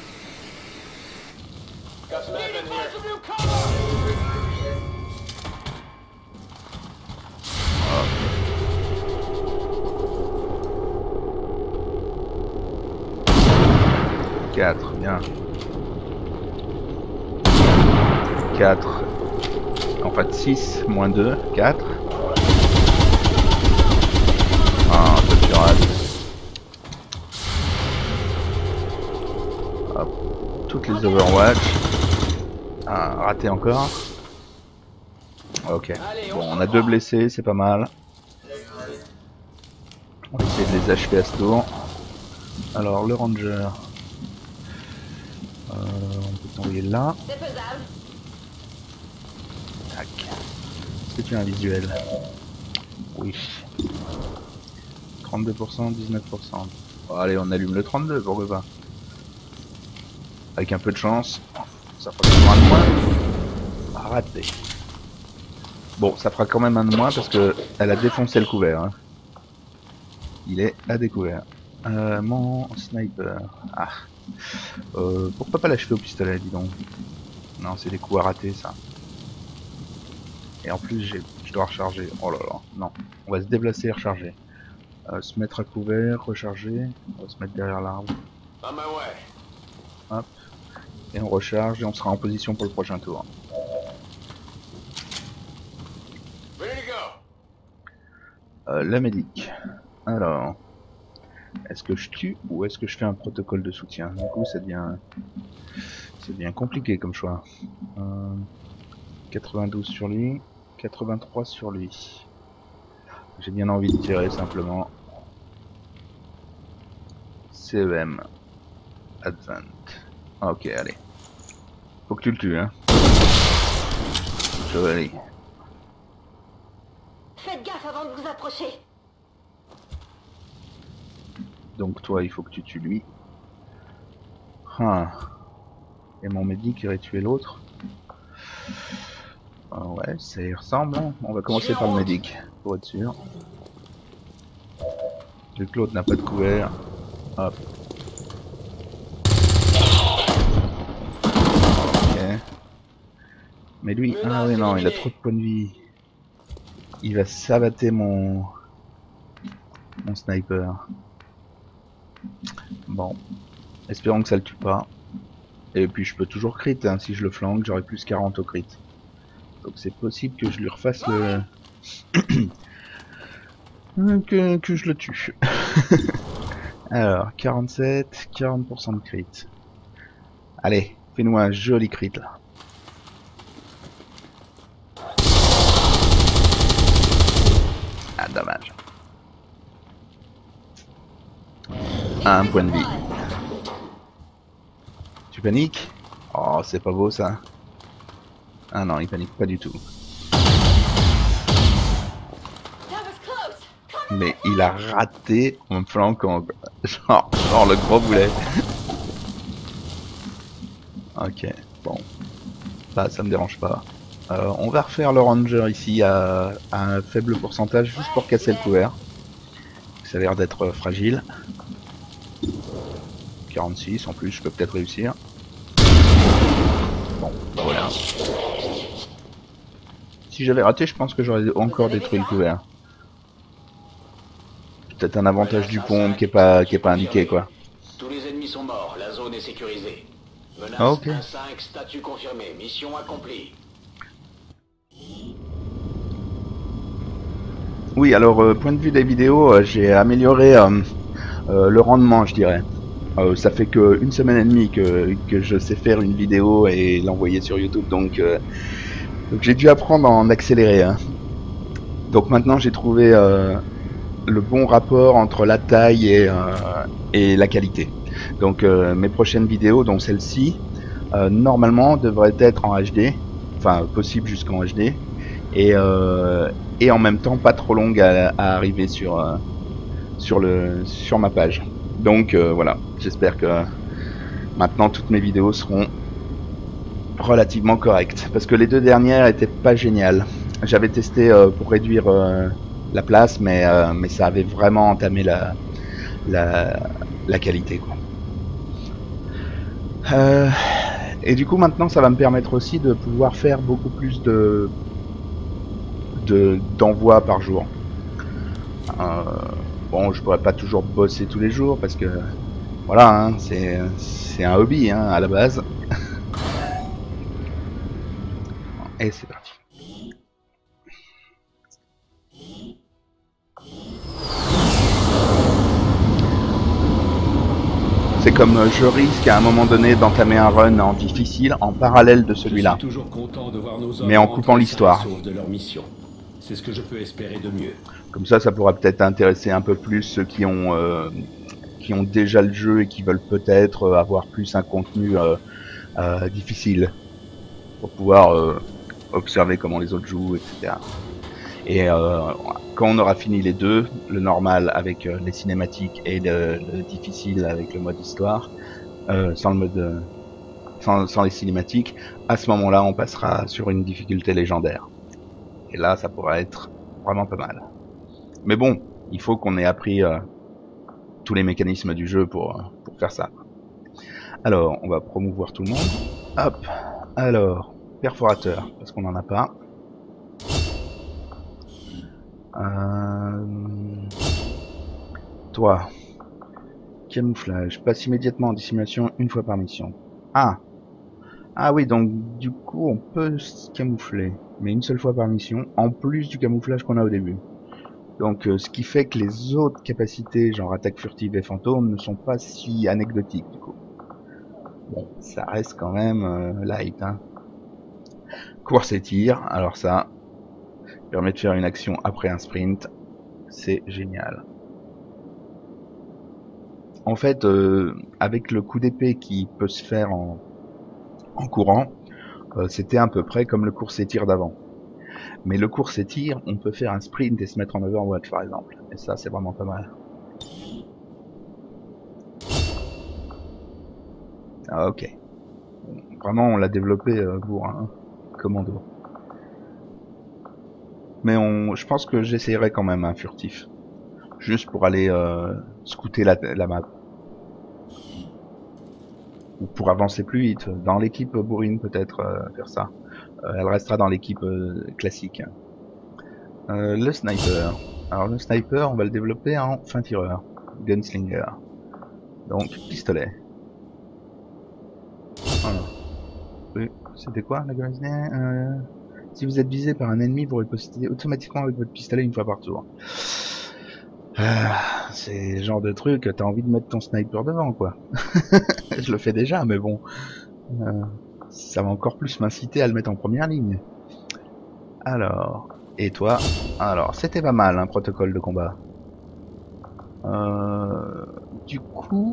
quatre, bien. quatre. En fait six moins deux, quatre. Ah, ça tu rates. Hop. Toutes les Overwatch. Ah, raté encore. Ok. Bon, on a deux blessés, c'est pas mal. On va essayer de les achever à ce tour. Alors, le Ranger. Euh, on peut t'envoyer là. C'est faisable. Tac. Est-ce que tu as un visuel? Oui. trente-deux pour cent, dix-neuf pour cent. Bon, allez, on allume le trente-deux, pourquoi pas. Avec un peu de chance, ça fera quand même un de moins. Raté. Bon, ça fera quand même un de moins parce que elle a défoncé le couvert. Hein. Il est à découvert. Euh, mon sniper. Ah. Euh, pourquoi pas l'achever au pistolet, dis donc. Non, c'est des coups à rater, ça. Et en plus, j'ai, je dois recharger. Oh là là, non. On va se déplacer et recharger. Euh, se mettre à couvert, recharger. On va se mettre derrière l'arbre. Ah bah ouais. Hop. Et on recharge et on sera en position pour le prochain tour. Ready to go. Euh, la médic. Alors. Est-ce que je tue ou est-ce que je fais un protocole de soutien? Du coup, ça devient, ça devient compliqué comme choix. Euh, quatre-vingt-douze sur lui, quatre-vingt-trois sur lui. J'ai bien envie de tirer simplement. C E M. Advent. Ok, allez. Faut que tu le tues, hein. Je vais aller. Faites gaffe avant de vous approcher. Donc toi, il faut que tu tues lui. Ah. Et mon médic irait tuer l'autre. Ah ouais, ça y ressemble. Hein. On va commencer par le médic, pour être sûr. Vu que l'autre n'a pas de couvert. Hop. Ok. Mais lui, ah oui non, il a trop de points de vie. Il va sabater mon... mon sniper. Bon. Espérons que ça le tue pas. Et puis je peux toujours crit, hein. Si je le flanque, j'aurai plus quarante au crit. Donc c'est possible que je lui refasse le... que, que je le tue. Alors, quarante-sept, quarante pour cent de crit. Allez, fais-nous un joli crit là. Ah, dommage. Un point de vie. Tu paniques? Oh, c'est pas beau ça. Ah non, il panique pas du tout. Mais il a raté en me flanquant. Genre, genre le gros boulet. Ok, bon. Ça, ça me dérange pas. Euh, on va refaire le ranger ici à, à un faible pourcentage juste pour casser le couvert. Ça a l'air d'être fragile. quarante-six en plus, je peux peut-être réussir. Bon, bah voilà. Si j'avais raté, je pense que j'aurais encore détruit le couvert. Peut-être un avantage du pont qui est pas qui est pas indiqué quoi. Tous les ennemis sont morts, la zone est sécurisée. Menace Ah, ok. un cinq, statut confirmé, mission accomplie. Oui, alors euh, point de vue des vidéos, euh, j'ai amélioré euh, euh, le rendement, je dirais. Euh, ça fait que une semaine et demie que, que je sais faire une vidéo et l'envoyer sur YouTube, donc, euh, donc j'ai dû apprendre à en accélérer. Hein. Donc maintenant j'ai trouvé euh, le bon rapport entre la taille et, euh, et la qualité. Donc euh, mes prochaines vidéos, dont celle-ci, euh, normalement devraient être en H D, enfin possible jusqu'en H D, et, euh, et en même temps pas trop longue à, à arriver sur, euh, sur, le, sur ma page. Donc euh, voilà, j'espère que maintenant toutes mes vidéos seront relativement correctes, parce que les deux dernières étaient pas géniales. J'avais testé euh, pour réduire euh, la place, mais, euh, mais ça avait vraiment entamé la, la, la qualité quoi. Euh, et du coup maintenant ça va me permettre aussi de pouvoir faire beaucoup plus de de d'envois par jour. Euh, bon, je pourrais pas toujours bosser tous les jours parce que voilà, hein, c'est c'est un hobby hein, à la base. Et c'est parti. C'est comme euh, je risque à un moment donné d'entamer un run en difficile en parallèle de celui-là, mais en coupant l'histoire. C'est ce que je peux espérer de mieux. Comme ça, ça pourra peut-être intéresser un peu plus ceux qui ont euh, qui ont déjà le jeu et qui veulent peut-être euh, avoir plus un contenu euh, euh, difficile pour pouvoir euh, observer comment les autres jouent, et cetera. Et euh, quand on aura fini les deux, le normal avec euh, les cinématiques et le, le difficile avec le mode histoire, euh, sans le mode, euh, sans, sans les cinématiques, à ce moment-là, on passera sur une difficulté légendaire. Et là, ça pourra être vraiment pas mal. Mais bon, il faut qu'on ait appris euh, tous les mécanismes du jeu pour pour faire ça. Alors, on va promouvoir tout le monde. Hop. Alors, perforateur, parce qu'on n'en a pas. Euh... Toi, camouflage, passe immédiatement en dissimulation une fois par mission. Ah, ah oui, donc du coup on peut se camoufler, mais une seule fois par mission, en plus du camouflage qu'on a au début. Donc euh, ce qui fait que les autres capacités, genre attaque furtive et fantôme, ne sont pas si anecdotiques du coup. Bon, ça reste quand même euh, light, hein. Course et tir, alors ça permet de faire une action après un sprint, c'est génial. En fait, euh, avec le coup d'épée qui peut se faire en, en courant, euh, c'était à peu près comme le course et tir d'avant. Mais le course et tir, on peut faire un sprint et se mettre en overwatch par exemple. Et ça, c'est vraiment pas mal. Ah, ok. Vraiment, on l'a développé euh, pour un commando. Mais on, je pense que j'essayerai quand même un furtif. Juste pour aller euh, scouter la, la map. Ou pour avancer plus vite. Dans l'équipe bourrine peut-être euh, faire ça. Euh, elle restera dans l'équipe euh, classique. Euh, le sniper. Alors le sniper, on va le développer en fin tireur. Gunslinger. Donc pistolet. Voilà. Oui, c'était quoi la gunslinger euh, Si vous êtes visé par un ennemi, vous riposez automatiquement avec votre pistolet une fois par tour. Ah, c'est le genre de truc, t'as envie de mettre ton sniper devant, quoi. Je le fais déjà, mais bon. Euh, ça va encore plus m'inciter à le mettre en première ligne. Alors, et toi? Alors, c'était pas mal, un protocole de combat. Euh, du coup...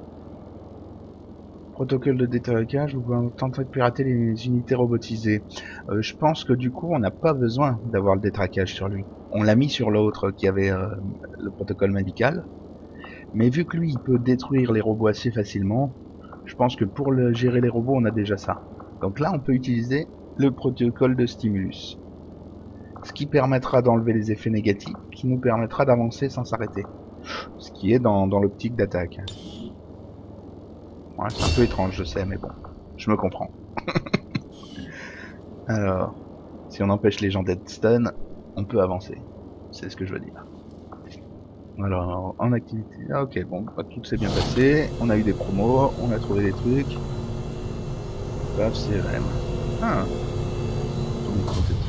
Protocole de détraquage, vous pouvez tenter de pirater les unités robotisées. Euh, je pense que du coup, on n'a pas besoin d'avoir le détraquage sur lui. On l'a mis sur l'autre qui avait euh, le protocole médical. Mais vu que lui, il peut détruire les robots assez facilement, je pense que pour le, gérer les robots, on a déjà ça. Donc là, on peut utiliser le protocole de stimulus. Ce qui permettra d'enlever les effets négatifs, qui nous permettra d'avancer sans s'arrêter. Ce qui est dans, dans l'optique d'attaque. Ouais, c'est un peu étrange, je sais, mais bon, je me comprends. Alors, si on empêche les gens d'être stun, on peut avancer. C'est ce que je veux dire. Alors, en activité... Ah, ok, bon, tout s'est bien passé. On a eu des promos, on a trouvé des trucs. Paf, C R M. Ah, premier prototype.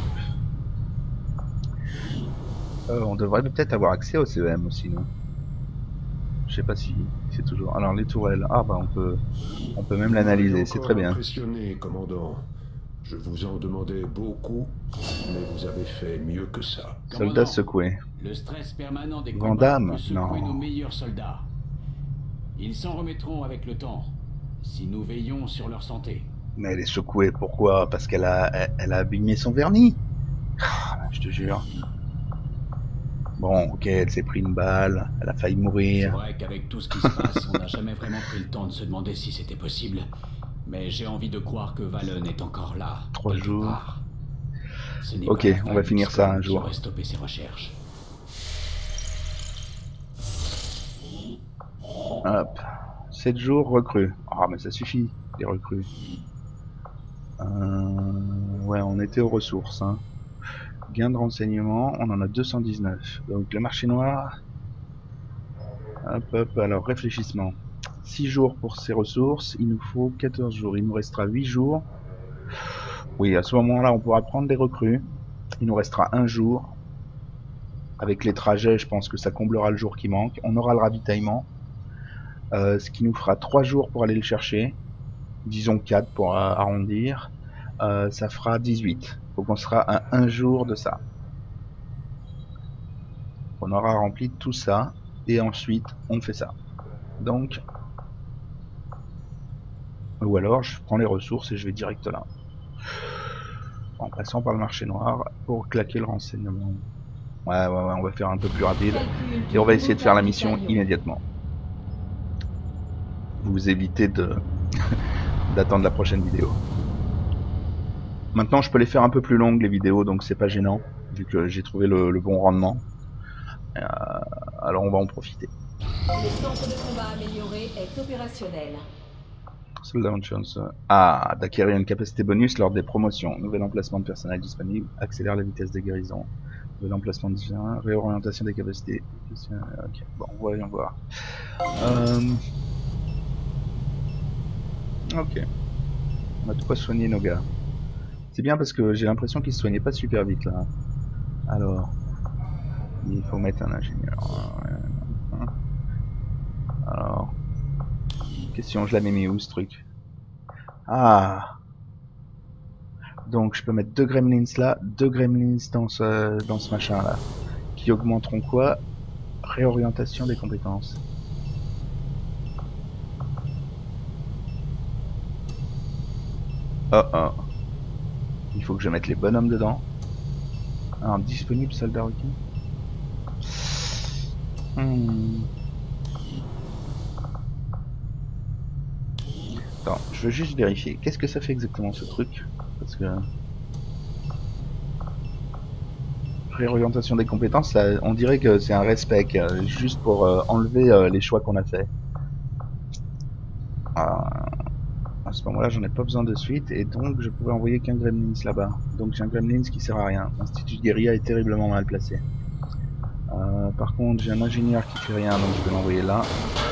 Euh, on devrait peut-être avoir accès au C E M aussi, non? Je sais pas si c'est toujours... Alors, les tourelles... Ah, bah, on peut, on peut même l'analyser, c'est très bien. Impressionné, commandant. Je vous en demandais beaucoup, mais vous avez fait mieux que ça. Soldats secoués. Le stress permanent des Vandame, combats peut secouer non. nos meilleurs soldats. Ils s'en remettront avec le temps, si nous veillons sur leur santé. Mais elle est secouée, pourquoi? Parce qu'elle a, elle, elle a abîmé son vernis. Ah, je te jure. Bon, ok, elle s'est pris une balle, elle a failli C'est mourir. vrai qu'avec tout ce qui se passe, on n'a jamais vraiment pris le temps de se demander si c'était possible. Mais j'ai envie de croire que Valen est encore là. Trois quelque jours. part. Ce n'est Ok, pas la on faille va du finir ça un Scum qui jour. aurait stoppé ses recherches. Hop. sept jours recrues. Ah, mais ça suffit, les recrues. Euh, ouais, on était aux ressources. Hein. Gain de renseignements, on en a deux cent dix-neuf. Donc le marché noir. Hop, hop, alors réfléchissement. six jours pour ces ressources, il nous faut quatorze jours. Il nous restera huit jours. Oui, à ce moment-là, on pourra prendre des recrues. Il nous restera un jour. Avec les trajets, je pense que ça comblera le jour qui manque. On aura le ravitaillement. Euh, ce qui nous fera trois jours pour aller le chercher. Disons quatre pour euh, arrondir. Euh, ça fera dix-huit. Donc on sera à un jour de ça. On aura rempli tout ça. Et ensuite, on fait ça. Donc... Ou alors, je prends les ressources et je vais direct là. En passant par le marché noir pour claquer le renseignement. Ouais, ouais, ouais, on va faire un peu plus rapide. Et on va essayer de faire la mission immédiatement. Vous évitez de d'attendre la prochaine vidéo. Maintenant, je peux les faire un peu plus longues, les vidéos, donc c'est pas gênant, vu que j'ai trouvé le, le bon rendement. Euh, alors, on va en profiter. Le centre de combat amélioré est opérationnel. Soldat en chance. Ah, d'acquérir une capacité bonus lors des promotions. Nouvel emplacement de personnel disponible. Accélère la vitesse de guérison. Nouvel emplacement de différent. Réorientation des capacités. Ok, bon, voyons voir. Euh... Ok. On a de quoi soigner nos gars. C'est bien parce que j'ai l'impression qu'ils se soignaient pas super vite là. Alors, il faut mettre un ingénieur. Alors, question, je l'avais mis où ce truc? Ah, donc je peux mettre deux gremlins là, deux gremlins dans ce, dans ce machin là, qui augmenteront quoi? Réorientation des compétences. Oh oh. Il faut que je mette les bonhommes dedans. Alors, disponible soldat requis. Hmm. Attends, je veux juste vérifier. Qu'est-ce que ça fait exactement ce truc? Parce que... Réorientation des compétences, ça, on dirait que c'est un respect, euh, juste pour euh, enlever euh, les choix qu'on a fait. Euh, à ce moment-là, j'en ai pas besoin de suite, et donc je pouvais envoyer qu'un Gremlins là-bas. Donc j'ai un Gremlins qui sert à rien. L'Institut de guérilla est terriblement mal placé. Euh, par contre, j'ai un ingénieur qui fait rien, donc je vais l'envoyer là.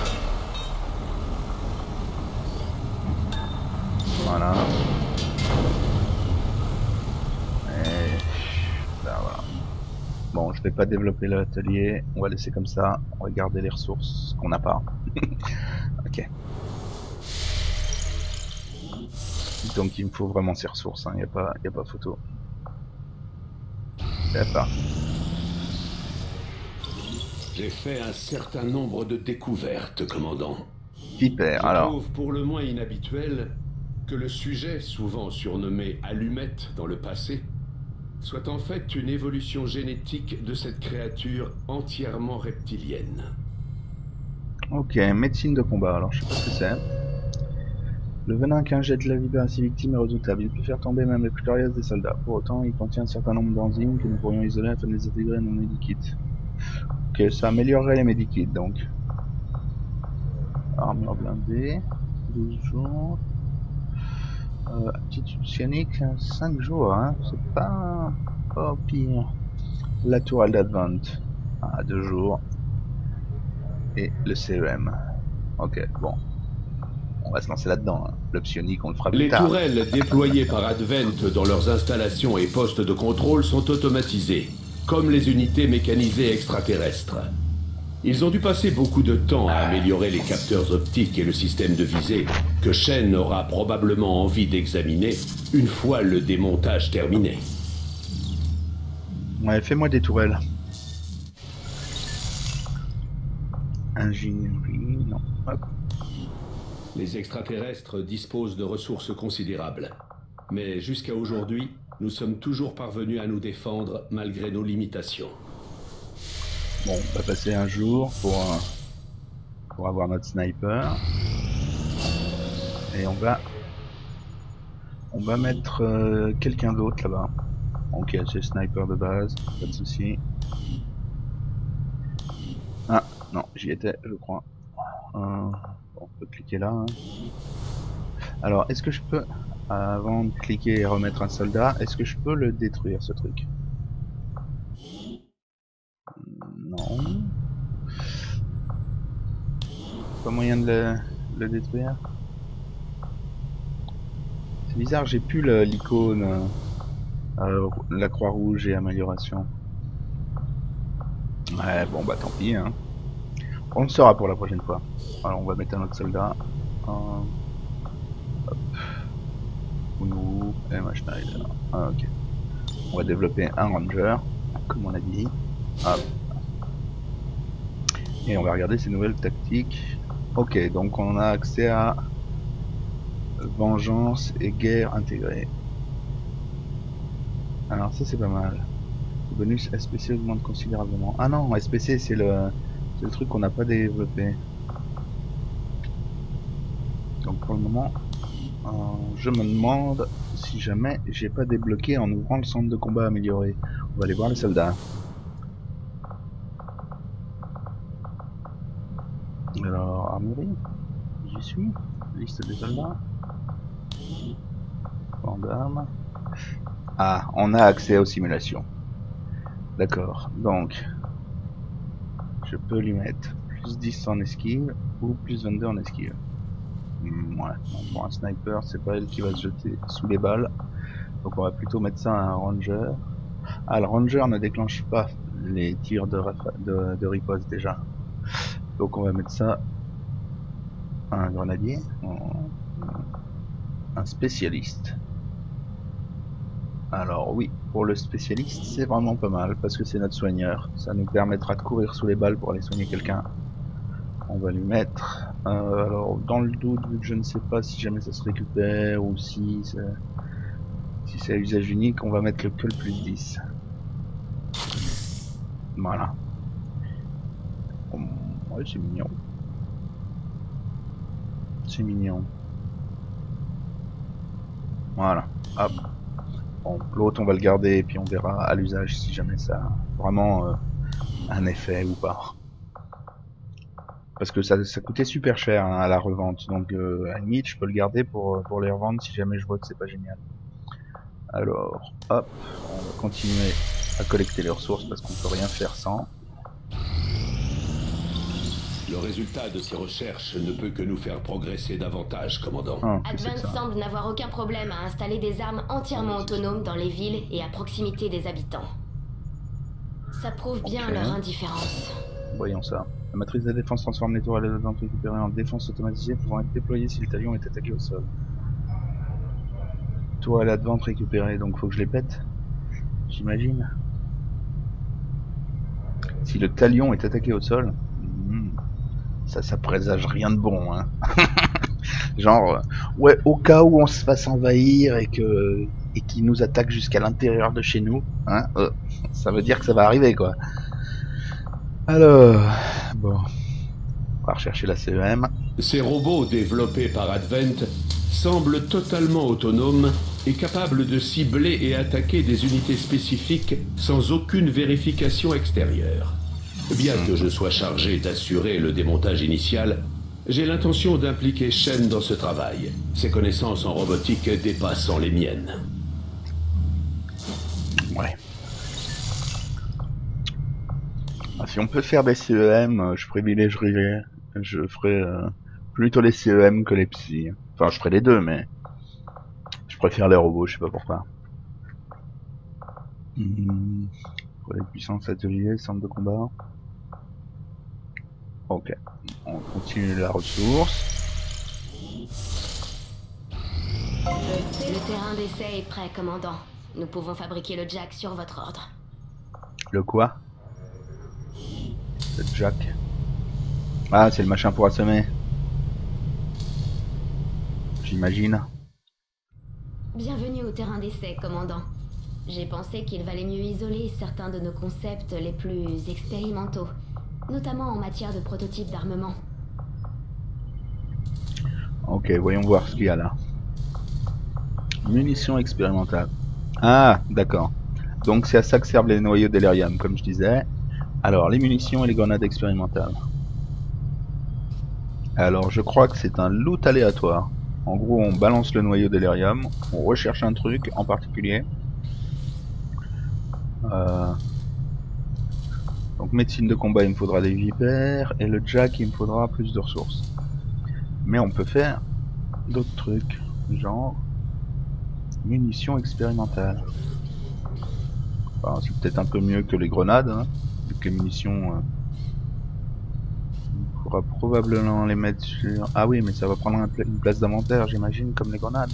Voilà. Et... Ben, voilà. Bon, je vais pas développer l'atelier, on va laisser comme ça, on va garder les ressources qu'on n'a pas. Ok. Donc il me faut vraiment ces ressources, il hein, n'y a, pas, y a pas photo. C'est parti. J'ai fait un certain nombre de découvertes, commandant. Hyper, Je alors. trouve pour le moins inhabituel que le sujet, souvent surnommé Allumette dans le passé, soit en fait une évolution génétique de cette créature entièrement reptilienne. Ok, médecine de combat, alors je sais pas ce que c'est. Le venin qu'injecte la vipère à ses victimes est redoutable, il peut faire tomber même les plus coriaces des soldats. Pour autant, il contient un certain nombre d'enzymes que nous pourrions isoler afin de les intégrer à nos medikits. Ok, ça améliorerait les medikits donc. Armure blindée, douze jours. Euh, attitude cyanique, cinq jours, hein, c'est pas, pas pire. La tourelle d'Advent, à deux jours. Et le C E M. Ok, bon. On va se lancer là-dedans. Hein. Le psionique, on le fera plus Les tard. tourelles déployées par Advent dans leurs installations et postes de contrôle sont automatisées, comme les unités mécanisées extraterrestres. Ils ont dû passer beaucoup de temps à améliorer les capteurs optiques et le système de visée, que Shen aura probablement envie d'examiner une fois le démontage terminé. Ouais, fais-moi des tourelles. Ingénierie, non. Hop. Les extraterrestres disposent de ressources considérables. Mais jusqu'à aujourd'hui, nous sommes toujours parvenus à nous défendre malgré nos limitations. Bon, on va passer un jour pour, euh, pour avoir notre sniper. Et on va... On va mettre euh, quelqu'un d'autre là-bas. Ok, c'est sniper de base, pas de souci. Ah, non, j'y étais, je crois. Euh, bon, on peut cliquer là. Hein. Alors, est-ce que je peux, avant de cliquer et remettre un soldat, est-ce que je peux le détruire ce truc? Non. Pas moyen de le, le détruire? C'est bizarre, j'ai plus l'icône, euh, la croix rouge et amélioration. Ouais, bon bah tant pis. Hein. On le saura pour la prochaine fois. Alors on va mettre un autre soldat. Euh, hop. Ounou, et machin. Ah, ok. On va développer un ranger, comme on a dit. Hop. Et on va regarder ces nouvelles tactiques. Ok, donc on a accès à vengeance et guerre intégrée. Alors ça c'est pas mal. Le bonus S P C augmente considérablement. Ah non, S P C c'est le, le truc qu'on n'a pas développé. Donc pour le moment, euh, je me demande si jamais j'ai pas débloqué en ouvrant le centre de combat amélioré. On va aller voir les soldats. Alors, armurerie, j'y suis. Liste des soldats. Gendarme. Ah, on a accès aux simulations. D'accord, donc je peux lui mettre plus dix en esquive ou plus vingt-deux en esquive. Mmh, ouais, donc pour un sniper, c'est pas elle qui va se jeter sous les balles. Donc on va plutôt mettre ça à un ranger. Ah, le ranger ne déclenche pas les tirs de, de, de riposte déjà. Donc on va mettre ça à un grenadier, un spécialiste. Alors oui, pour le spécialiste, c'est vraiment pas mal parce que c'est notre soigneur. Ça nous permettra de courir sous les balles pour aller soigner quelqu'un. On va lui mettre... Euh, alors dans le doute, vu que je ne sais pas si jamais ça se récupère ou si c'est si c'est à usage unique, on va mettre le que le plus dix. Voilà. Ouais, c'est mignon. C'est mignon. Voilà. Hop. Bon, l'autre on va le garder et puis on verra à l'usage si jamais ça a vraiment euh, un effet ou pas. Parce que ça, ça coûtait super cher hein, à la revente, donc euh, à la limite je peux le garder pour, pour les revendre si jamais je vois que c'est pas génial. Alors, hop, on va continuer à collecter les ressources parce qu'on peut rien faire sans. Le résultat de ces recherches ne peut que nous faire progresser davantage, commandant. Ah, Advent semble n'avoir aucun problème à installer des armes entièrement autonomes dans les villes et à proximité des habitants. Ça prouve bien Ok. leur indifférence. Voyons ça. La matrice de défense transforme les tours à l'aide récupérées en défense automatisée pouvant être déployée si le talion est attaqué au sol. Tour à la vente récupérée, donc faut que je les pète. J'imagine. Si le talion est attaqué au sol, hmm, ça, ça présage rien de bon, hein. Genre, euh, ouais, au cas où on se fasse envahir et que et qu'ils nous attaquent jusqu'à l'intérieur de chez nous, hein, euh, ça veut dire que ça va arriver, quoi. Alors, bon, on va rechercher la C E M. Ces robots développés par Advent semblent totalement autonomes et capables de cibler et attaquer des unités spécifiques sans aucune vérification extérieure. Bien que je sois chargé d'assurer le démontage initial, j'ai l'intention d'impliquer Shen dans ce travail, ses connaissances en robotique dépassant les miennes. Ouais. Ah, si on peut faire des C E M, euh, je privilégierais, je ferai euh, plutôt les C E M que les psy. Enfin, je ferai les deux, mais je préfère les robots, je sais pas pourquoi. Mmh. Les puissances ateliers, centre de combat. Ok, on continue la ressource. Le terrain d'essai est prêt, commandant. Nous pouvons fabriquer le jack sur votre ordre. Le quoi? Le jack. Ah, c'est le machin pour assommer. J'imagine. Bienvenue au terrain d'essai, commandant. J'ai pensé qu'il valait mieux isoler certains de nos concepts les plus expérimentaux, notamment en matière de prototypes d'armement. Ok, voyons voir ce qu'il y a là. Munitions expérimentales. Ah, d'accord. Donc c'est à ça que servent les noyaux d'Elerium, comme je disais. Alors, les munitions et les grenades expérimentales. Alors, je crois que c'est un loot aléatoire. En gros, on balance le noyau d'Elerium, on recherche un truc en particulier. Euh... Donc, médecine de combat, il me faudra des vipères, et le jack, il me faudra plus de ressources. Mais on peut faire d'autres trucs, genre munitions expérimentales. Enfin, c'est peut-être un peu mieux que les grenades, hein, vu que les munitions... Euh... On pourra probablement les mettre sur... Ah oui, mais ça va prendre un pla une place d'inventaire, j'imagine, comme les grenades.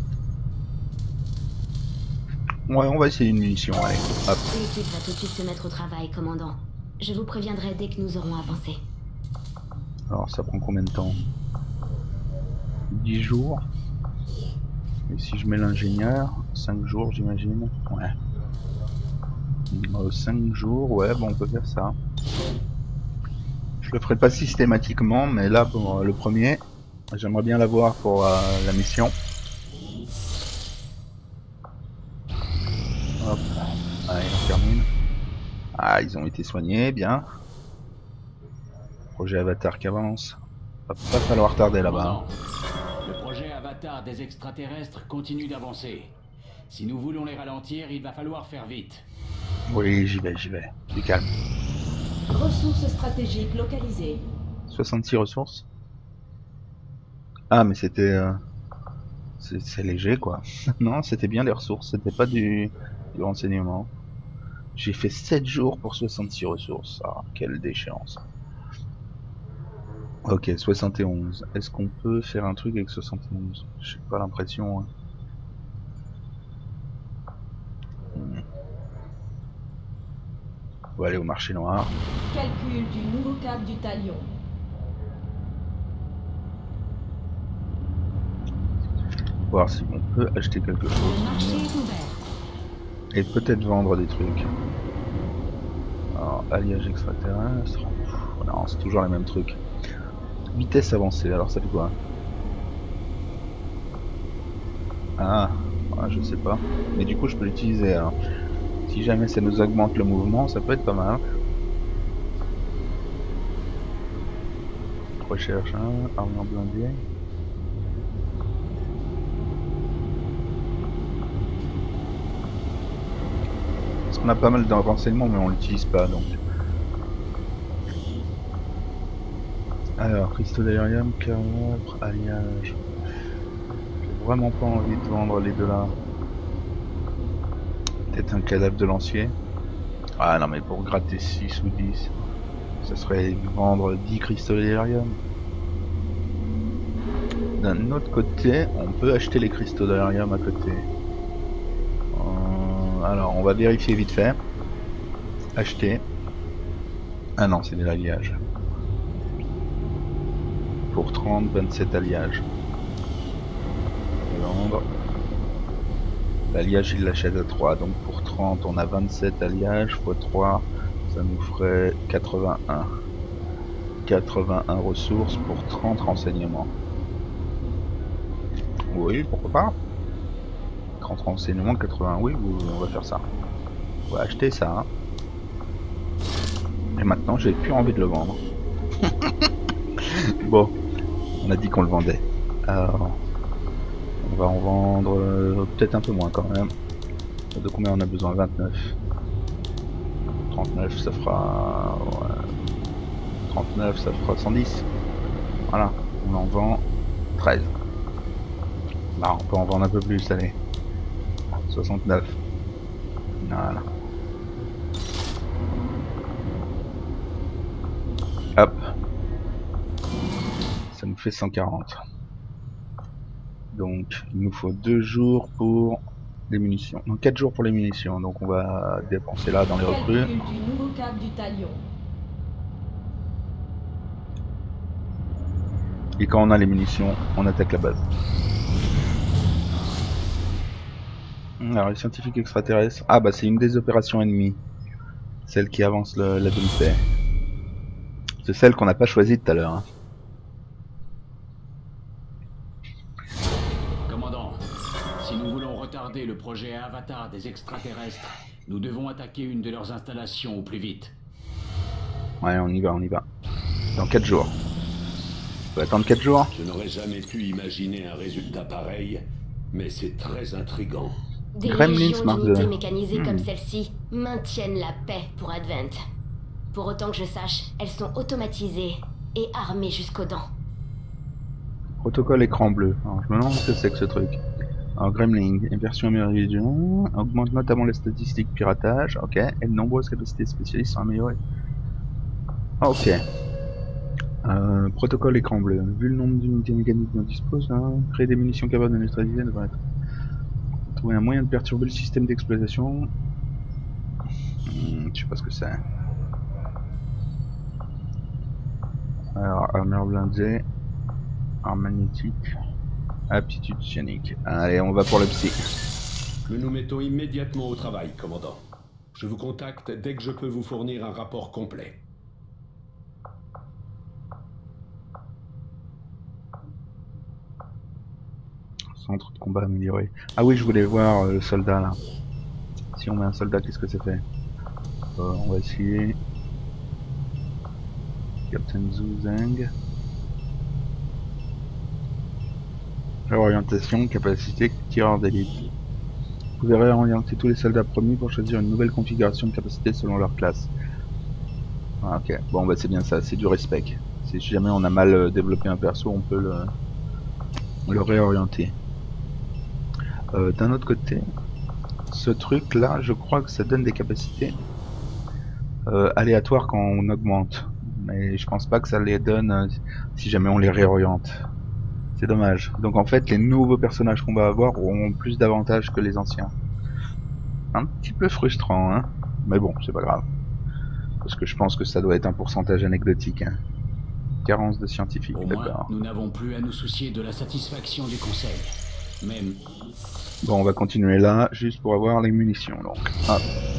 Ouais, on va essayer une munition, allez. Hop. L'équipe va tout de suite se mettre au travail, commandant. Je vous préviendrai dès que nous aurons avancé. Alors, ça prend combien de temps? dix jours. Et si je mets l'ingénieur, cinq jours, j'imagine. Ouais. Euh, cinq jours, ouais, bon, on peut faire ça. Je le ferai pas systématiquement, mais là, pour euh, le premier, j'aimerais bien l'avoir pour euh, la mission. Hop, allez, on termine. Ah, ils ont été soignés, bien. Projet Avatar qui avance. Va pas falloir tarder là-bas. Le projet Avatar des extraterrestres continue d'avancer. Si nous voulons les ralentir, il va falloir faire vite. Oui, j'y vais, j'y vais. Du calme. Ressources stratégiques localisées. soixante-six ressources. Ah, mais c'était... Euh... C'est léger, quoi. Non, c'était bien les ressources, c'était pas du, du renseignement. J'ai fait sept jours pour soixante-six ressources. Ah, quelle déchéance. Ok, soixante et onze. Est-ce qu'on peut faire un truc avec soixante et onze? J'ai pas l'impression. Hein. Hmm. On va aller au marché noir. Calcul du nouveau cap du talion. Voir si on peut acheter quelque chose. Le marché est ouvert. Et peut-être vendre des trucs. Alors, alliage extraterrestre. Pff, non, c'est toujours les mêmes trucs. Vitesse avancée, alors ça fait quoi? Ah, Enfin, je sais pas. Mais du coup, je peux l'utiliser. Alors, si jamais ça nous augmente le mouvement, ça peut être pas mal. Recherche, hein, armure blindée. Parce qu'on a pas mal de renseignements, mais on l'utilise pas donc. Alors, cristaux d'aérium, cadavre, alliage. J'ai vraiment pas envie de vendre les deux là. Peut-être un cadavre de lancier. Ah non, mais pour gratter six ou dix, ça serait vendre dix cristaux d'aérium. D'un autre côté, on peut acheter les cristaux d'aérium à côté. Euh, alors, on va vérifier vite fait. Acheter. Ah non, c'est de l'alliage. Pour trente, vingt-sept alliages. Vendre. L'alliage il l'achète à trois, donc pour trente on a vingt-sept alliages, fois trois, ça nous ferait quatre-vingt-un. quatre-vingt-un ressources pour trente renseignements. Oui, pourquoi pas. trente renseignements, quatre-vingts, oui, on va faire ça. On va acheter ça. Hein. Et maintenant j'ai plus envie de le vendre. Bon, on a dit qu'on le vendait. Alors, on va en vendre euh, peut-être un peu moins quand même. De combien on a besoin? Vingt-neuf. trente-neuf, ça fera... Ouais. trente-neuf, ça fera cent dix. Voilà, on en vend treize. Bah, on peut en vendre un peu plus, allez. soixante-neuf. Voilà. Hop. Ça nous fait cent quarante. Donc il nous faut deux jours pour les munitions. Non, quatre jours pour les munitions. Donc on va dépenser là dans les recrues. Calcul du nouveau cap du Talion. Et quand on a les munitions, on attaque la base. Alors les scientifiques extraterrestres. Ah bah c'est une des opérations ennemies. Celle qui avance le, la demi-paix. C'est celle qu'on n'a pas choisie tout à l'heure. Hein. Si nous voulons retarder le projet Avatar des extraterrestres, nous devons attaquer une de leurs installations au plus vite. Ouais, on y va, on y va. Dans quatre jours. On peut attendre quatre jours. Je n'aurais jamais pu imaginer un résultat pareil, mais c'est très intriguant. Des Gremlins, légions Mark d'unités deux. mécanisées Hmm. comme celle-ci maintiennent la paix pour Advent. Pour autant que je sache, elles sont automatisées et armées jusqu'aux dents. Protocole écran bleu. Alors, je me demande ce que c'est que ce truc. Alors, Gremlin, version américaine, augmente notamment les statistiques piratage, ok, et de nombreuses capacités spécialistes sont améliorées. Ok. Euh, protocole écran bleu. Vu le nombre d'unités mécaniques dont on dispose, hein, créer des munitions capables de neutraliser devrait être. Trouver un moyen de perturber le système d'exploitation. Hmm, je sais pas ce que c'est. Alors, armure blindée, arme magnétique. Aptitude psionique. Allez, on va pour le psy. Nous nous mettons immédiatement au travail, commandant. Je vous contacte dès que je peux vous fournir un rapport complet. Centre de combat amélioré. Ah oui, je voulais voir euh, le soldat là. Si on met un soldat, qu'est-ce que ça fait? euh, On va essayer. Captain Zhu Zhang. Réorientation, capacité, tireur d'élite. Vous pouvez réorienter tous les soldats promis pour choisir une nouvelle configuration de capacité selon leur classe. Ah, ok, bon bah c'est bien ça, c'est du respect. Si jamais on a mal euh, développé un perso, on peut le, le réorienter. Euh, D'un autre côté, ce truc là, je crois que ça donne des capacités euh, aléatoires quand on augmente. Mais je pense pas que ça les donne euh, si jamais on les réoriente. C'est dommage. Donc en fait, les nouveaux personnages qu'on va avoir auront plus d'avantages que les anciens. Un petit peu frustrant, hein. Mais bon, c'est pas grave. Parce que je pense que ça doit être un pourcentage anecdotique. Hein. Carence de scientifiques, Au moins, d'accord. nous n'avons plus à nous soucier de la satisfaction du conseil. Même... Bon, on va continuer là, juste pour avoir les munitions, donc. Hop.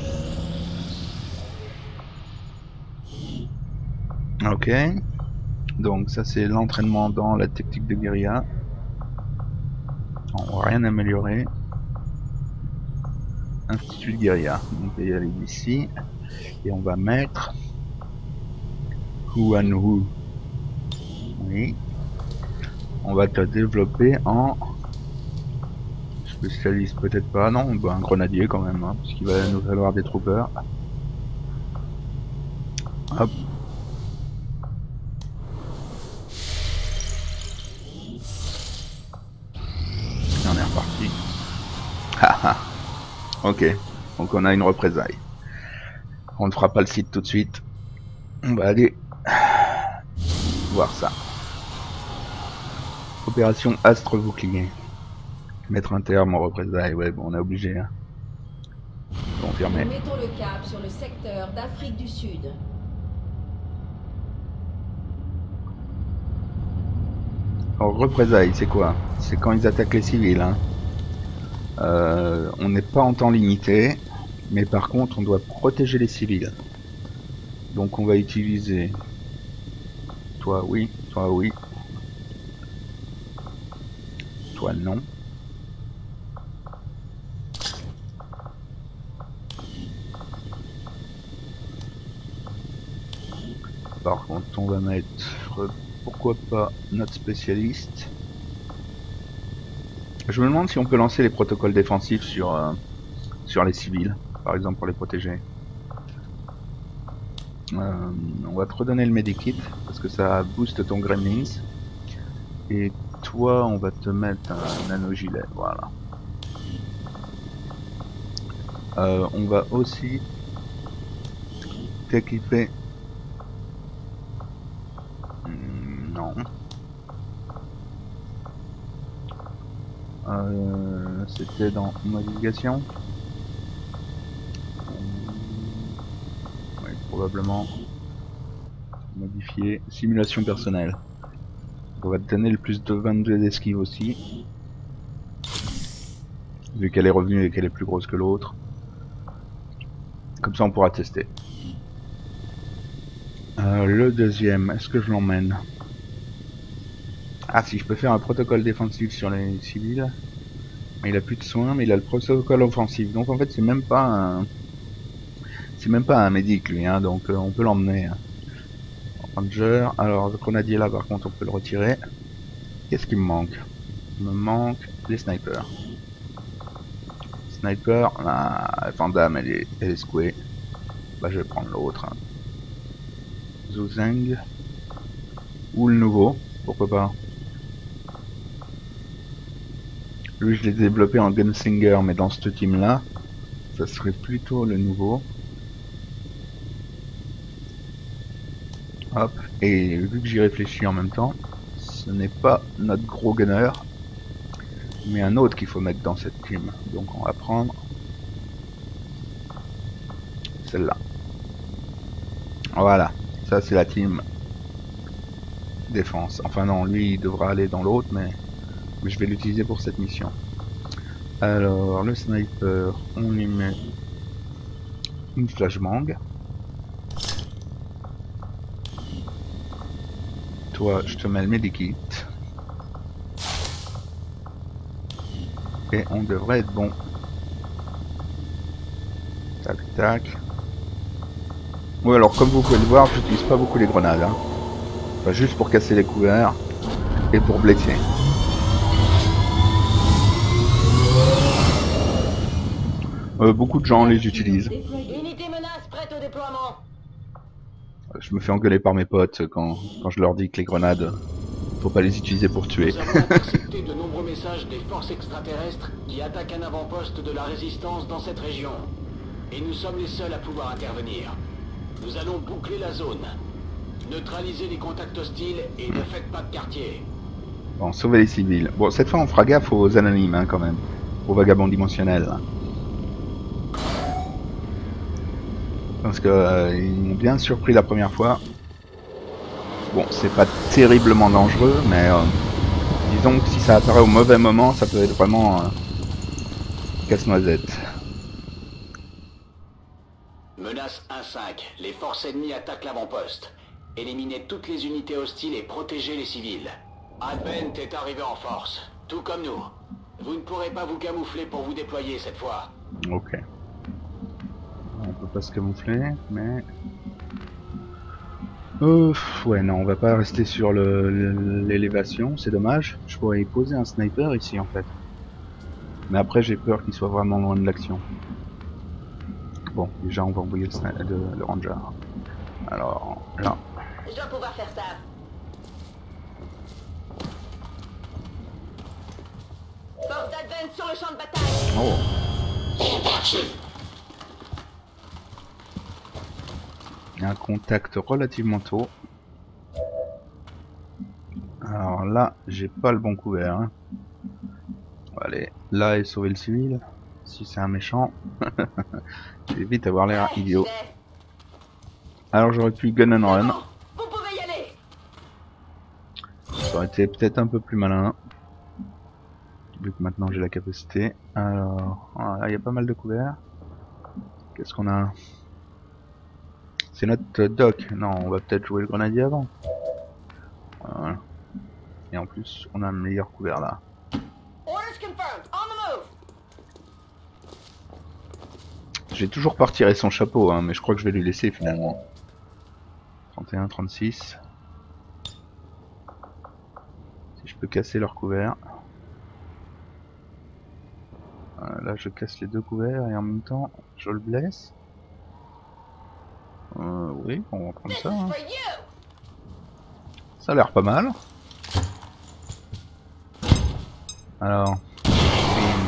Ok. Donc ça c'est l'entraînement dans la technique de guérilla. On va rien améliorer. Institut de guérilla. On peut y aller d'ici. Et on va mettre... Huan Hu. Oui. On va te développer en... Spécialiste peut-être pas, non, bah, un grenadier quand même, hein, parce qu'il va nous falloir des troopers. Hop. Et on est reparti. Haha. Ok, donc on a une représaille. On ne fera pas le site tout de suite. On va aller voir ça. Opération Astre Bouclier. Mettre un terme en représailles, ouais, bon, on est obligé. Hein. Confirmé. Nous mettons le cap sur le secteur d'Afrique du Sud. Alors, représailles, c'est quoi? C'est quand ils attaquent les civils. Hein. Euh, on n'est pas en temps limité, mais par contre, on doit protéger les civils. Donc, on va utiliser... Toi, oui. Toi, oui. Toi, non. Par contre, on va mettre, pourquoi pas, notre spécialiste. Je me demande si on peut lancer les protocoles défensifs sur, euh, sur les civils, par exemple pour les protéger. Euh, on va te redonner le medikit, parce que ça booste ton gremlins. Et toi, on va te mettre un nano-gilet, voilà. Euh, on va aussi t'équiper... Non. Euh, C'était dans modification. Oui, probablement. Modifier. Simulation personnelle. On va te donner le plus de vingt-deux d'esquive aussi. Vu qu'elle est revenue et qu'elle est plus grosse que l'autre. Comme ça on pourra tester. Euh, le deuxième, est-ce que je l'emmène? Ah si, je peux faire un protocole défensif sur les civils. Mais il a plus de soins, mais il a le protocole offensif. Donc en fait c'est même pas un... C'est même pas un médic lui, hein, donc euh, on peut l'emmener. Hein. Ranger, alors le grenadier là par contre on peut le retirer. Qu'est-ce qui me manque? Il me manque les snipers. Sniper, la Vandame elle est, elle est secouée. Bah je vais prendre l'autre. Hein. Zhu Zeng. Ou le nouveau, pourquoi pas. Lui je l'ai développé en Gunslinger, mais dans ce team là, ça serait plutôt le nouveau. Hop, et vu que j'y réfléchis en même temps, ce n'est pas notre gros gunner, mais un autre qu'il faut mettre dans cette team. Donc on va prendre celle-là. Voilà, ça c'est la team défense. Enfin non, lui il devra aller dans l'autre, mais, mais je vais l'utiliser pour cette mission. Alors le sniper, on lui met une flashbang. Toi, je te mets le medikit. Et on devrait être bon. Tac, tac. Oui, alors comme vous pouvez le voir, j'utilise pas beaucoup les grenades. Hein. Enfin, juste pour casser les couverts et pour blesser. Euh, beaucoup de gens les utilisent. Unité menace prête au déploiement. Je me fais engueuler par mes potes quand, quand je leur dis que les grenades, faut pas les utiliser pour tuer. Nous avons intercepté de nombreux messages des forces extraterrestres qui attaquent un avant-poste de la résistance dans cette région. Et nous sommes les seuls à pouvoir intervenir. Nous allons boucler la zone. Neutralisez les contacts hostiles et ne faites pas de quartier. Bon, sauver les civils. Bon, cette fois on fera gaffe aux anonymes hein, quand même. Aux vagabonds dimensionnels. Hein. Parce que euh, ils m'ont bien surpris la première fois. Bon, c'est pas terriblement dangereux, mais euh, disons que si ça apparaît au mauvais moment, ça peut être vraiment euh, casse-noisette. Menace un cinq. Les forces ennemies attaquent l'avant-poste. Éliminez toutes les unités hostiles et protégez les civils. Advent est arrivé en force, tout comme nous. Vous ne pourrez pas vous camoufler pour vous déployer cette fois. Ok. pas se camoufler, mais... Euh, ouais, non, on va pas rester sur l'élévation, c'est dommage. Je pourrais y poser un sniper ici, en fait. Mais après, j'ai peur qu'il soit vraiment loin de l'action. Bon, déjà, on va envoyer le, sni- de, le ranger. Alors, là. Je dois pouvoir faire ça. Force d'Advent sur le champ de bataille. Oh. Il y a un contact relativement tôt. Alors là, j'ai pas le bon couvert. Hein. On va aller là et sauver le civil. Si c'est un méchant. Je vais vite avoir l'air idiot. Alors j'aurais pu gun and run. Bon, vous pouvez y aller. Ça aurait été peut-être un peu plus malin. Vu que maintenant j'ai la capacité. Alors, il y a pas mal de couverts. Qu'est-ce qu'on a? C'est notre doc. Non, on va peut-être jouer le grenadier avant. Voilà. Et en plus, on a un meilleur couvert là. Orders confirmed. On the move. J'ai toujours pas retiré son chapeau, hein, mais je crois que je vais lui laisser finalement. trente et un, trente-six. Si je peux casser leur couvert. Euh, là, je casse les deux couverts et en même temps, je le blesse. Euh, oui, on va prendre ça. Hein. Ça a l'air pas mal. Alors, bim.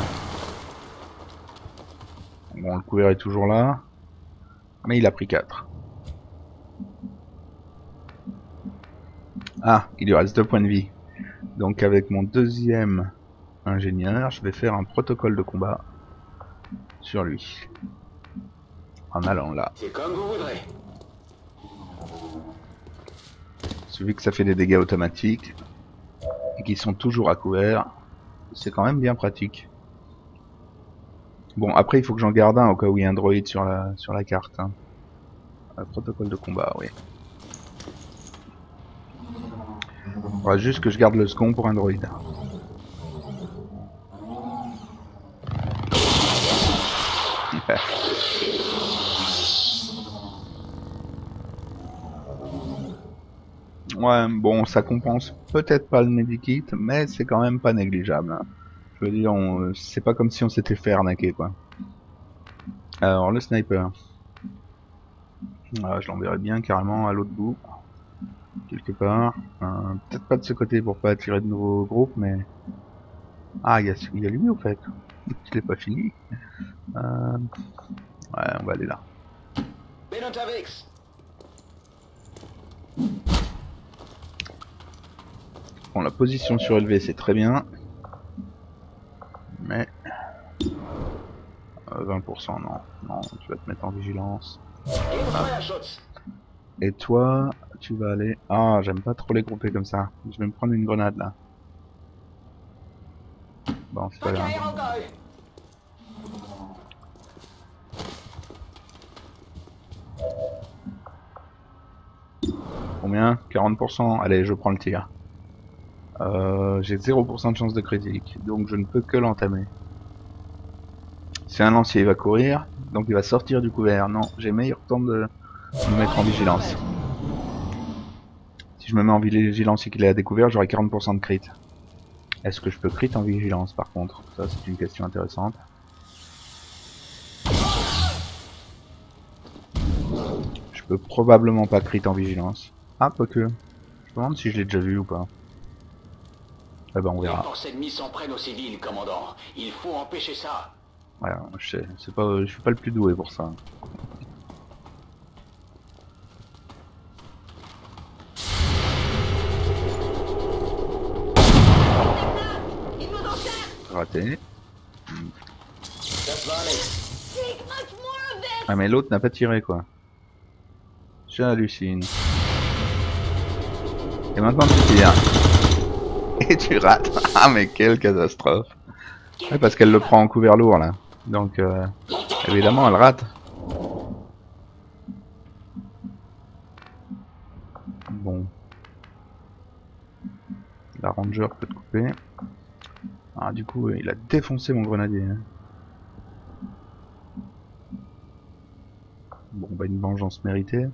Bon, le couvert est toujours là, mais il a pris quatre. Ah, il lui reste deux points de vie. Donc avec mon deuxième ingénieur, je vais faire un protocole de combat sur lui. En allant là. C'est comme vous voudrez. Vu que ça fait des dégâts automatiques et qu'ils sont toujours à couvert, c'est quand même bien pratique. Bon, après il faut que j'en garde un au cas où il y a un droïde sur la sur la carte. Hein. Un protocole de combat, oui. Il faudra juste que je garde le second pour un droïde. Ouais, bon, ça compense peut-être pas le medikit, mais c'est quand même pas négligeable. Hein. Je veux dire, on... c'est pas comme si on s'était fait arnaquer, quoi. Alors, le sniper. Voilà, je l'enverrai bien carrément à l'autre bout. Quelque part. Euh, peut-être pas de ce côté pour pas attirer de nouveaux groupes, mais... Ah, il y a, il y a lui, au fait. Je l'ai pas fini. Euh... Ouais, on va aller là. Benotavix. Bon, la position surélevée, c'est très bien. Mais... Euh, vingt pour cent, non. Non, tu vas te mettre en vigilance. Ah. Et toi, tu vas aller... Ah, j'aime pas trop les grouper comme ça. Je vais me prendre une grenade, là. Bon, c'est pas grave. Combien? quarante pour cent. Allez, je prends le tir. Euh, j'ai zéro pour cent de chance de critique, donc je ne peux que l'entamer. C'est un lancier, il va courir, donc il va sortir du couvert. Non, j'ai meilleur temps de me mettre en vigilance. Si je me mets en vigilance et qu'il est à découvert, j'aurai quarante pour cent de crit. Est-ce que je peux crit en vigilance par contre? Ça, c'est une question intéressante. Je peux probablement pas crit en vigilance. Ah, pas que. Je me demande si je l'ai déjà vu ou pas. Eh ben on verra. Les forces ennemies s'en prennent aux civils, commandant. Il faut empêcher ça. Ouais, je sais, c'est pas, je suis pas le plus doué pour ça. Raté. Ah mais l'autre n'a pas tiré quoi. J'hallucine. Et maintenant tu tires. Et tu rates. Ah mais quelle catastrophe. Ouais, parce qu'elle le prend en couvert lourd là. Donc euh, évidemment elle rate. Bon. La ranger peut te couper. Ah du coup il a défoncé mon grenadier. Hein. Bon, bah une vengeance méritée.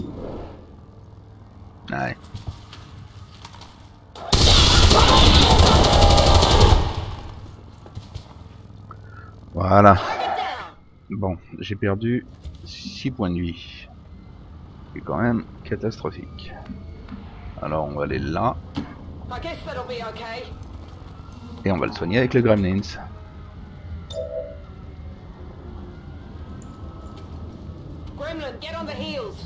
Ouais. Voilà. Bon, j'ai perdu six points de vie. C'est quand même catastrophique. Alors on va aller là. Et on va le soigner avec le Gremlins. Gremlin, get on the heels.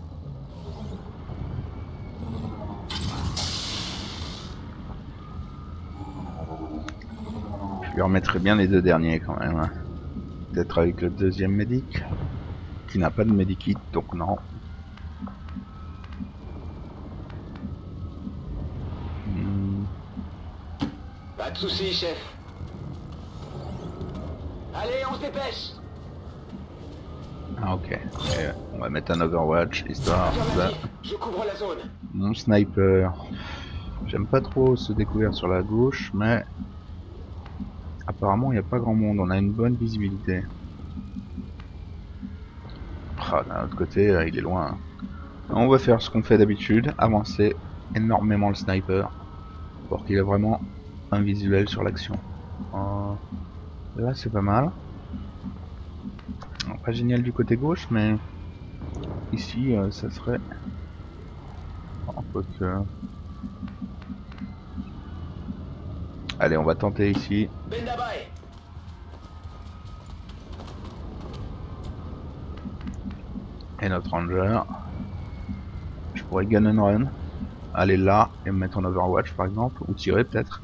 Je lui remettrai bien les deux derniers quand même. Hein. Peut-être avec le deuxième médic. Qui n'a pas de medikit, donc non. Hmm. Pas de soucis, chef. Allez, on se dépêche. Ah ok. Et on va mettre un Overwatch histoire de... Je couvre la zone. Mon sniper. J'aime pas trop se découvrir sur la gauche, mais apparemment il n'y a pas grand monde. On a une bonne visibilité. Ah, d'un autre côté, euh, il est loin. On va faire ce qu'on fait d'habitude, avancer énormément le sniper pour qu'il ait vraiment un visuel sur l'action. Euh, là c'est pas mal. Pas génial du côté gauche, mais ici euh, ça serait un peu que... Allez, on va tenter ici. Et notre ranger. Je pourrais gun and run. Aller là et me mettre en Overwatch par exemple. Ou tirer peut-être.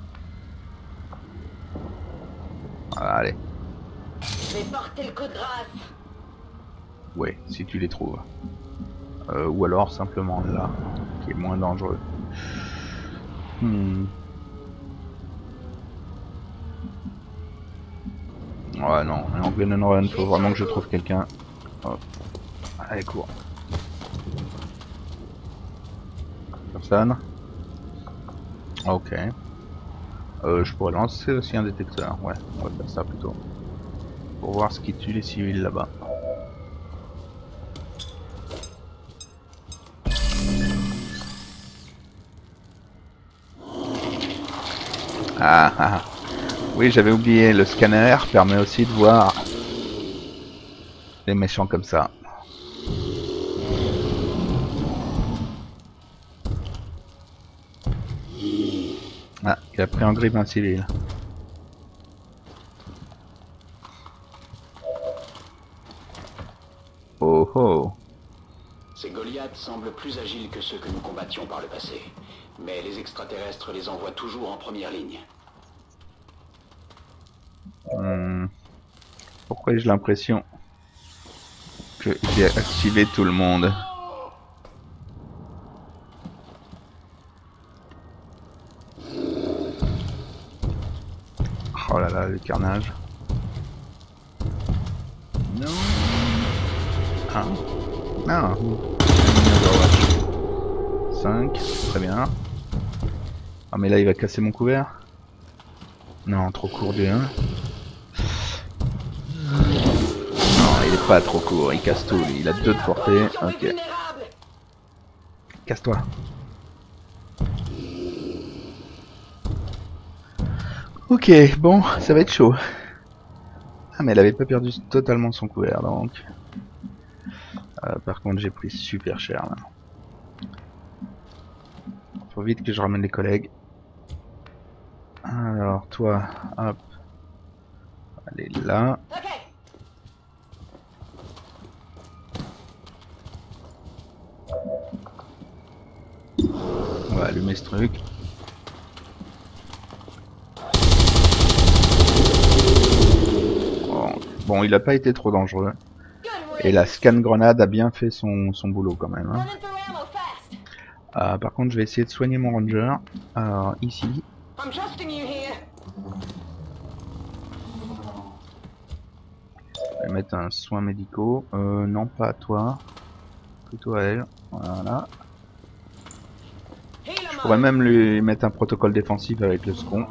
Voilà, allez. Je vais porter le coup de grâce. Ouais, si tu les trouves. Euh, ou alors simplement là, qui est moins dangereux. Hmm. Ouais, non, mais en gun and run, faut vraiment que je trouve quelqu'un. Hop. Allez, cours. Personne. Ok. Euh, je pourrais lancer aussi un détecteur. Ouais, on va faire ça plutôt. Pour voir ce qui tue les civils là-bas. Ah, ah. Oui, j'avais oublié, le scanner permet aussi de voir les méchants comme ça. Ah, il a pris en grippe un civil. Oh oh. Ces Goliaths semblent plus agiles que ceux que nous combattions par le passé. Mais les extraterrestres les envoient toujours en première ligne. Hmm. Pourquoi j'ai l'impression que j'ai activé tout le monde? Oh là là, le carnage. Non. Ah. Ah. cinq, très bien. Ah mais là il va casser mon couvert. Non, trop court du un. Non, il est pas trop court, il casse tout, il a deux de portée. Ok. Casse-toi. Ok, bon, ça va être chaud. Ah mais elle avait pas perdu totalement son couvert donc. Euh, par contre j'ai pris super cher là. Faut vite que je ramène les collègues. Alors toi, hop. Allez là. On va allumer ce truc. Bon, il a pas été trop dangereux. Et la scan grenade a bien fait son, son boulot quand même. Hein. Euh, par contre, je vais essayer de soigner mon ranger. Alors, ici. Je vais mettre un soin médicaux. Euh, non, pas à toi. Plutôt à elle. Voilà. Je pourrais même lui mettre un protocole défensif avec le second.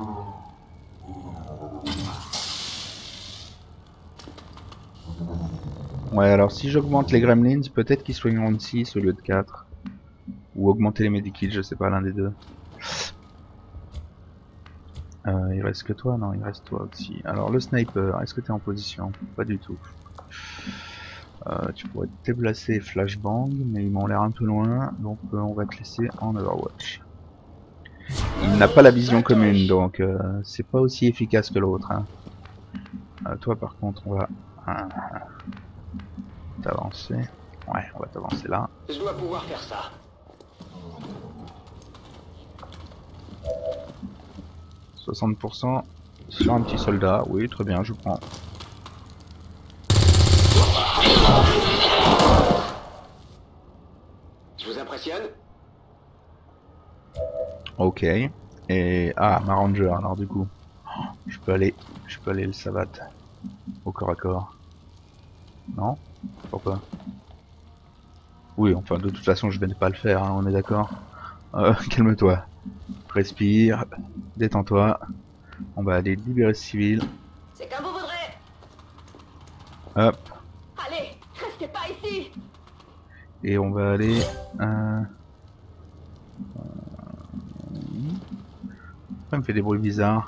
Ouais, alors si j'augmente les gremlins, peut-être qu'ils soigneront de six au lieu de quatre. Ou augmenter les medikits, je sais pas, l'un des deux. Euh, il reste que toi? Non, il reste toi aussi. Alors le sniper, est-ce que tu es en position? Pas du tout. Euh, tu pourrais te déplacer flashbang, mais ils m'ont l'air un peu loin, donc euh, on va te laisser en Overwatch. Il n'a pas la vision commune, donc euh, c'est pas aussi efficace que l'autre. Hein. Euh, toi par contre, on va euh, t'avancer. Ouais, on va t'avancer là. Je dois pouvoir faire ça. soixante pour cent sur un petit soldat, oui, très bien, je prends. Je vous impressionne? Ok. Et ah, ma ranger, alors du coup, je peux aller, je peux aller le savate au corps à corps. Non? Pourquoi? Oui, enfin de toute façon je vais pas le faire, hein, on est d'accord. Euh, calme-toi, respire, détends-toi. On va aller libérer ce civil. C'est comme vous voudrez. Hop. Allez, restez pas ici. Et on va aller. Euh... Ça me fait des bruits bizarres.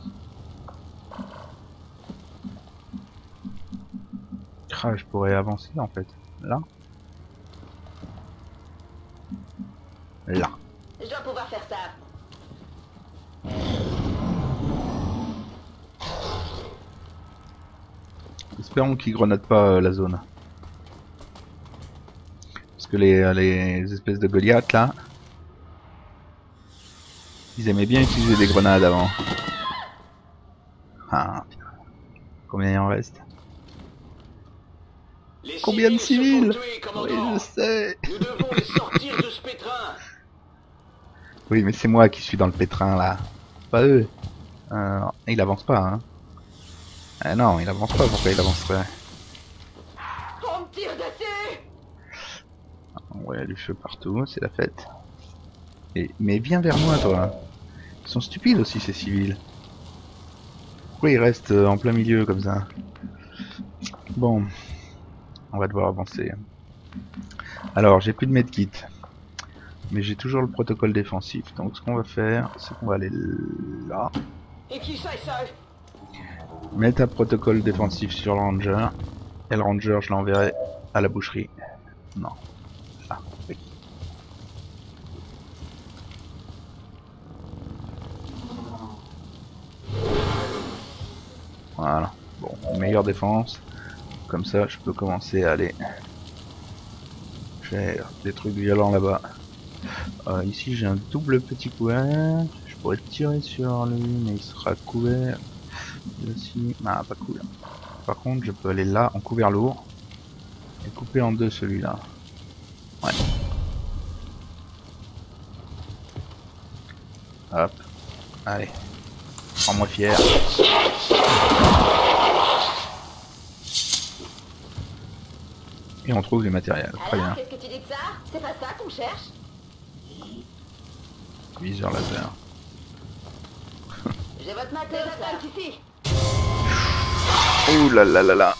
Ah, je pourrais avancer en fait. Là. Là. Je dois pouvoir faire ça. Espérons qu'ils grenadent pas euh, la zone. Parce que les, les espèces de Goliath là, ils aimaient bien utiliser des grenades avant. Ah, putain. Combien il en reste? Les Combien de civils? civils se font tuer, Oui, commandant. je sais. Nous devons les sortir de ce pétrin. Oui, mais c'est moi qui suis dans le pétrin là. Pas eux. Euh, il avance pas, hein. Ah non, il avance pas, pourquoi il avancerait? On me tire dessus. Ouais, il y a du feu partout, c'est la fête. Et, mais viens vers moi, toi. Ils sont stupides aussi, ces civils. Pourquoi ils restent euh, en plein milieu comme ça? Bon, on va devoir avancer. Alors, j'ai plus de medkit. Mais j'ai toujours le protocole défensif. Donc, ce qu'on va faire, c'est qu'on va aller là. Et qui ça, ça? Mettre un protocole défensif sur le ranger. Et le ranger, je l'enverrai à la boucherie. Non. Là. Oui. Voilà. Bon, meilleure défense. Comme ça, je peux commencer à aller faire des trucs violents là-bas. Euh, ici, j'ai un double petit couvert. Je pourrais tirer sur lui, mais il sera couvert. Ici, ah, pas couvert. Par contre, je peux aller là en couvert lourd et couper en deux celui-là. Ouais. Hop. Allez. Rends-moi fier. Et on trouve les matériels. Très Alors, bien. qu'est-ce que tu dis de ça? C'est pas ça qu'on cherche? Viseur laser. J'ai votre matos là. Ici. Ouh là là là là.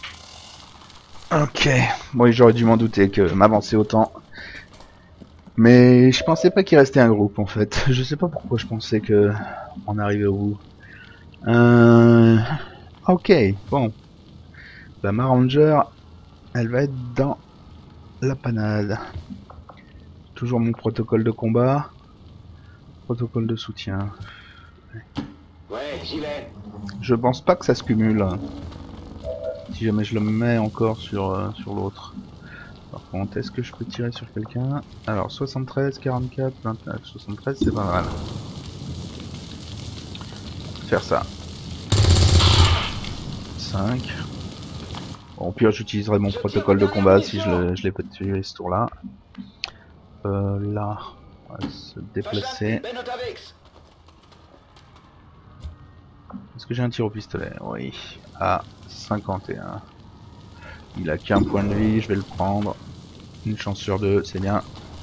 Ok. Bon, j'aurais dû m'en douter que m'avancer autant. Mais je pensais pas qu'il restait un groupe en fait. Je sais pas pourquoi je pensais que on arrivait au bout. Euh... Ok, bon. Bah, ma ranger, elle va être dans la panade. Toujours mon protocole de combat. Protocole de soutien. Ouais, j'y vais. Je pense pas que ça se cumule. Si jamais je le mets encore sur, euh, sur l'autre. Par contre, est-ce que je peux tirer sur quelqu'un? Alors, soixante-treize, quarante-quatre, vingt-neuf, soixante-treize, c'est pas mal. Faire ça. cinq. Bon, au pire, j'utiliserai mon protocole de combat si je, le, je l'ai pas tué ce tour-là. Euh, là, on va se déplacer. Est-ce que j'ai un tir au pistolet? Oui. À cinquante et un. Il a qu'un point de vie, je vais le prendre. Une chance sur deux, c'est bien.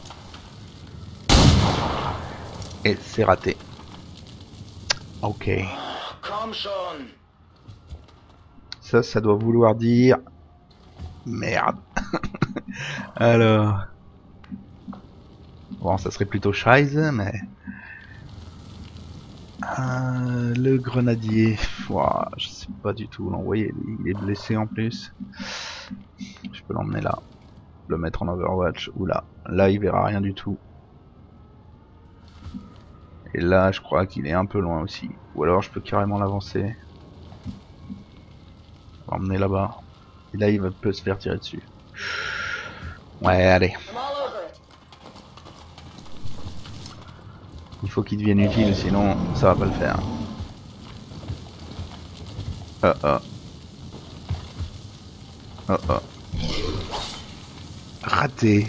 Et c'est raté. Ok. Ça, ça doit vouloir dire Merde. Alors... Bon, ça serait plutôt Scheisse, mais... Euh, le grenadier... Ouah, je sais pas du tout l'envoyer, il est blessé en plus. Je peux l'emmener là. Le mettre en Overwatch, ou là. Là, il verra rien du tout. Et là, je crois qu'il est un peu loin aussi. Ou alors, je peux carrément l'avancer. L'emmener là-bas. Et là, il va peut se faire tirer dessus. Ouais, allez. Il faut qu'il devienne utile, sinon ça va pas le faire. Oh oh. Oh oh. Raté.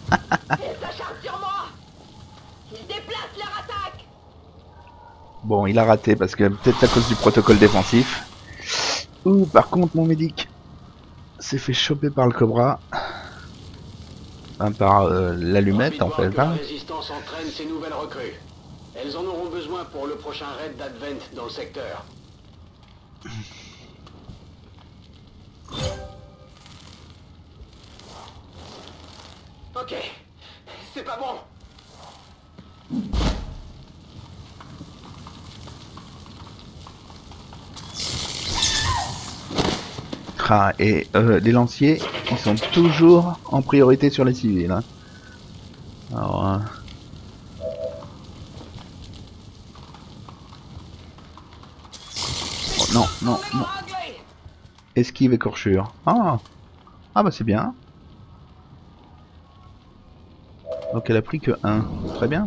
Bon, il a raté parce que peut-être à cause du protocole défensif. Ouh, par contre, mon médic s'est fait choper par le Cobra. Enfin, par euh, l'allumette en fait. La résistance entraîne ces nouvelles recrues. Elles en auront besoin pour le prochain raid d'Advent dans le secteur. Ok, c'est pas bon. Ah, et euh, les lanciers, ils sont toujours en priorité sur les civils. Hein. Alors, euh... oh, non, non, non. Esquive écorchure. Ah, ah bah c'est bien. Donc elle a pris que un. Très bien.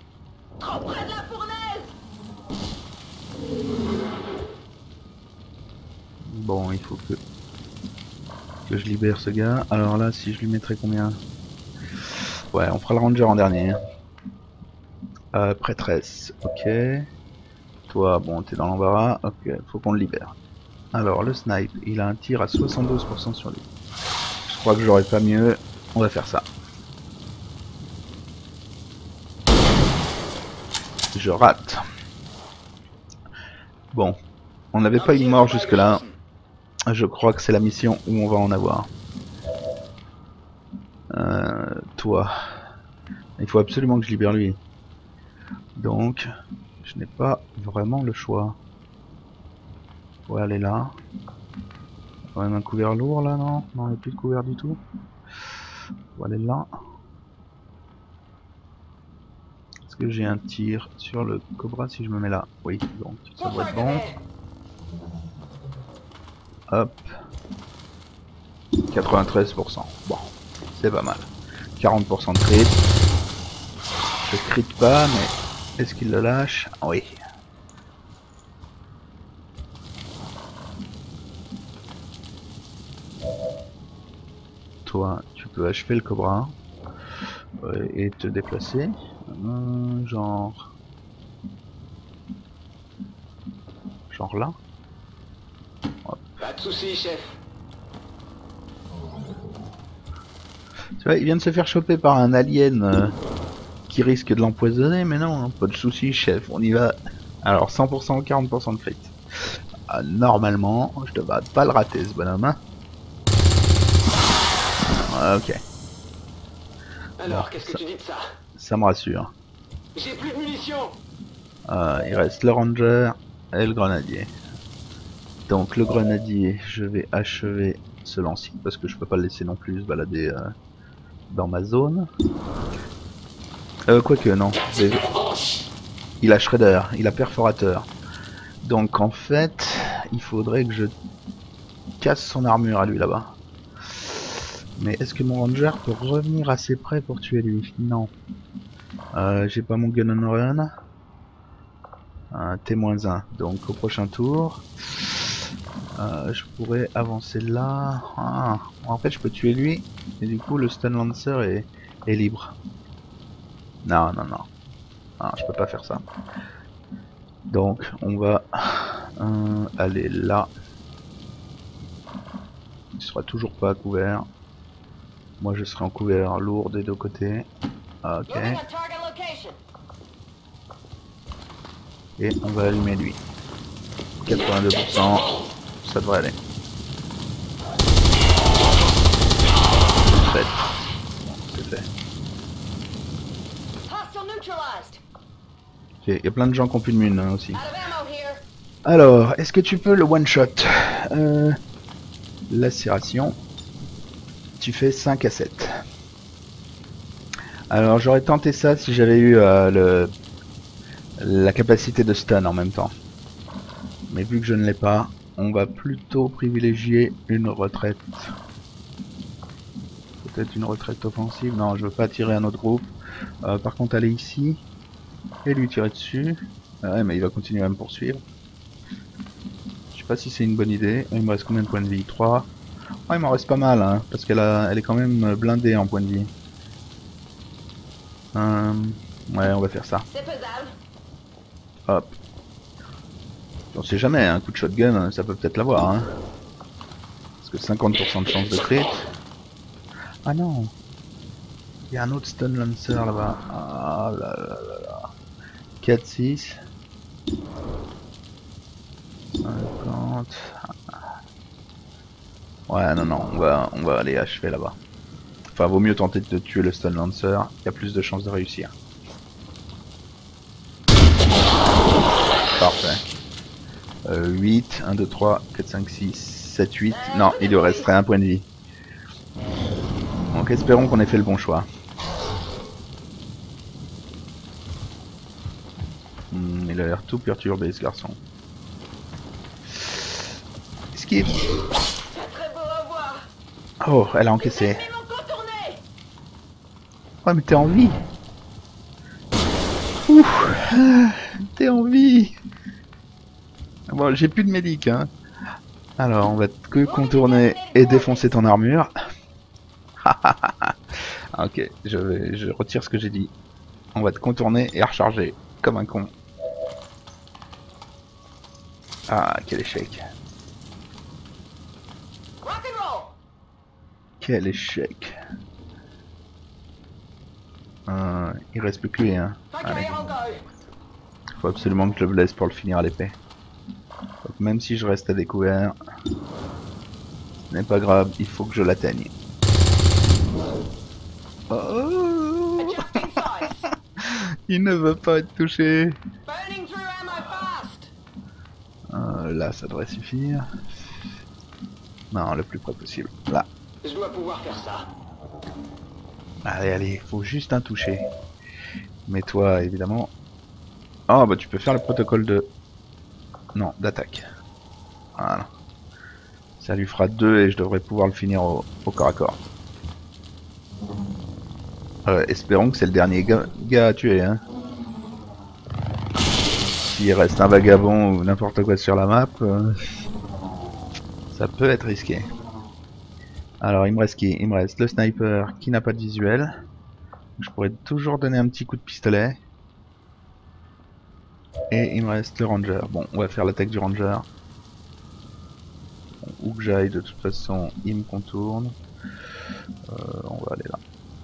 Bon, il faut que que je libère ce gars. Alors là, si je lui mettrais combien? Ouais, on fera le ranger en dernier. Euh, prêtresse, ok. Toi, bon, t'es dans l'embarras. Ok, faut qu'on le libère. Alors, le snipe, il a un tir à soixante-douze pour cent sur lui. Je crois que j'aurais pas mieux. On va faire ça. Je rate. Bon, on n'avait pas une mort jusque là. Je crois que c'est la mission où on va en avoir. Euh, toi. Il faut absolument que je libère lui. Donc, je n'ai pas vraiment le choix. Ouais, aller là. Quand même un couvert lourd là, non? Non, il n'y a plus de couvert du tout. On va aller là. Est-ce que j'ai un tir sur le Cobra si je me mets là? Oui, donc ça doit être bon. Hop. quatre-vingt-treize pour cent. Bon, c'est pas mal. quarante pour cent de crit. Je crit pas, mais est-ce qu'il le lâche? Oui. Toi, tu peux achever le Cobra euh, et te déplacer. Hum, genre... Genre là. Hop. Pas de soucis, chef. Tu vois, il vient de se faire choper par un alien euh, qui risque de l'empoisonner, mais non, hein, pas de soucis, chef, on y va. Alors, cent pour cent, quarante pour cent de crit. Ah, normalement, je devrais pas le rater, ce bonhomme. Hein. Ok. Alors, bon, qu'est-ce que ça, tu dis de ça? Ça me rassure. J'ai plus de munitions. Euh, il reste le ranger et le grenadier. Donc le grenadier, je vais achever ce lancier parce que je peux pas le laisser non plus se balader euh, dans ma zone. Euh, quoique non. Vais... Il a shredder, il a perforateur. Donc en fait, il faudrait que je casse son armure à lui là-bas. Mais est-ce que mon ranger peut revenir assez près pour tuer lui? Non. Euh, j'ai pas mon gun and run. Un T moins un. Donc au prochain tour, euh, je pourrais avancer là. Ah, en fait, je peux tuer lui. Et du coup, le stun lancer est, est libre. Non, non, non. Ah, je peux pas faire ça. Donc, on va euh, aller là. Il sera toujours pas à couvert. Moi, je serai en couvert lourd des deux côtés. Ok. Et on va allumer lui. quatre-vingt-deux pour cent, ça devrait aller. retraite. Bon, c'est fait. Hostile neutralized. Ok, il y a plein de gens qui ont plus de mine hein, aussi. Out of ammo here. Alors, est-ce que tu peux le one shot euh, lacération. Tu fais cinq à sept. Alors j'aurais tenté ça si j'avais eu euh, le la capacité de stun en même temps. Mais vu que je ne l'ai pas, on va plutôt privilégier une retraite. Peut-être une retraite offensive. Non, je veux pas tirer un autre groupe. Euh, par contre, aller ici et lui tirer dessus. Ouais, mais il va continuer à me poursuivre. Je sais pas si c'est une bonne idée. Il me reste combien de points de vie? trois. Ouais, il m'en reste pas mal, hein, parce qu'elle a, elle est quand même blindée en points de vie. Euh, ouais, on va faire ça. C'est faisable. Hop. On sait jamais, un coup de shotgun, ça peut peut-être l'avoir. Hein. Parce que cinquante pour cent de chance de crit. Ah non. Il y a un autre stun lancer là-bas. Ah là là là là. quatre six. cinquante. Ouais, non, non, on va, on va aller achever là-bas. Enfin, vaut mieux tenter de tuer le stun lancer, il y a plus de chances de réussir. Parfait. Euh, huit, un, deux, trois, quatre, cinq, six, sept, huit. Non, il lui resterait un point de vie. Donc espérons qu'on ait fait le bon choix. Hmm, il a l'air tout perturbé ce garçon. Esquive. Oh, elle a encaissé. Ouais, mais t'es en vie. Ouf, t'es en vie. Bon, j'ai plus de médic, hein. Alors, on va que contourner et défoncer ton armure. Ok, je, vais, je retire ce que j'ai dit. On va te contourner et recharger comme un con. Ah, quel échec. Quel échec. Euh, il reste plus que lui, hein. Allez. Faut absolument que je le blesse pour le finir à l'épée. Donc même si je reste à découvert, ce n'est pas grave, il faut que je l'atteigne. Oh il ne veut pas être touché. Euh, là, ça devrait suffire. Non, le plus près possible. Là. Je dois pouvoir faire ça. Allez, allez, faut juste un toucher. Mais toi, évidemment... Oh, bah tu peux faire le protocole de... Non, d'attaque. Voilà. Ça lui fera deux et je devrais pouvoir le finir au, au corps à corps. Euh, espérons que c'est le dernier gars, gars à tuer, hein. S'il reste un vagabond ou n'importe quoi sur la map, euh, ça peut être risqué. Alors, il me reste qui? Il me reste le sniper qui n'a pas de visuel. Je pourrais toujours donner un petit coup de pistolet. Et il me reste le ranger. Bon, on va faire l'attaque du ranger. Bon, où que j'aille, de toute façon, il me contourne. Euh, on va aller là.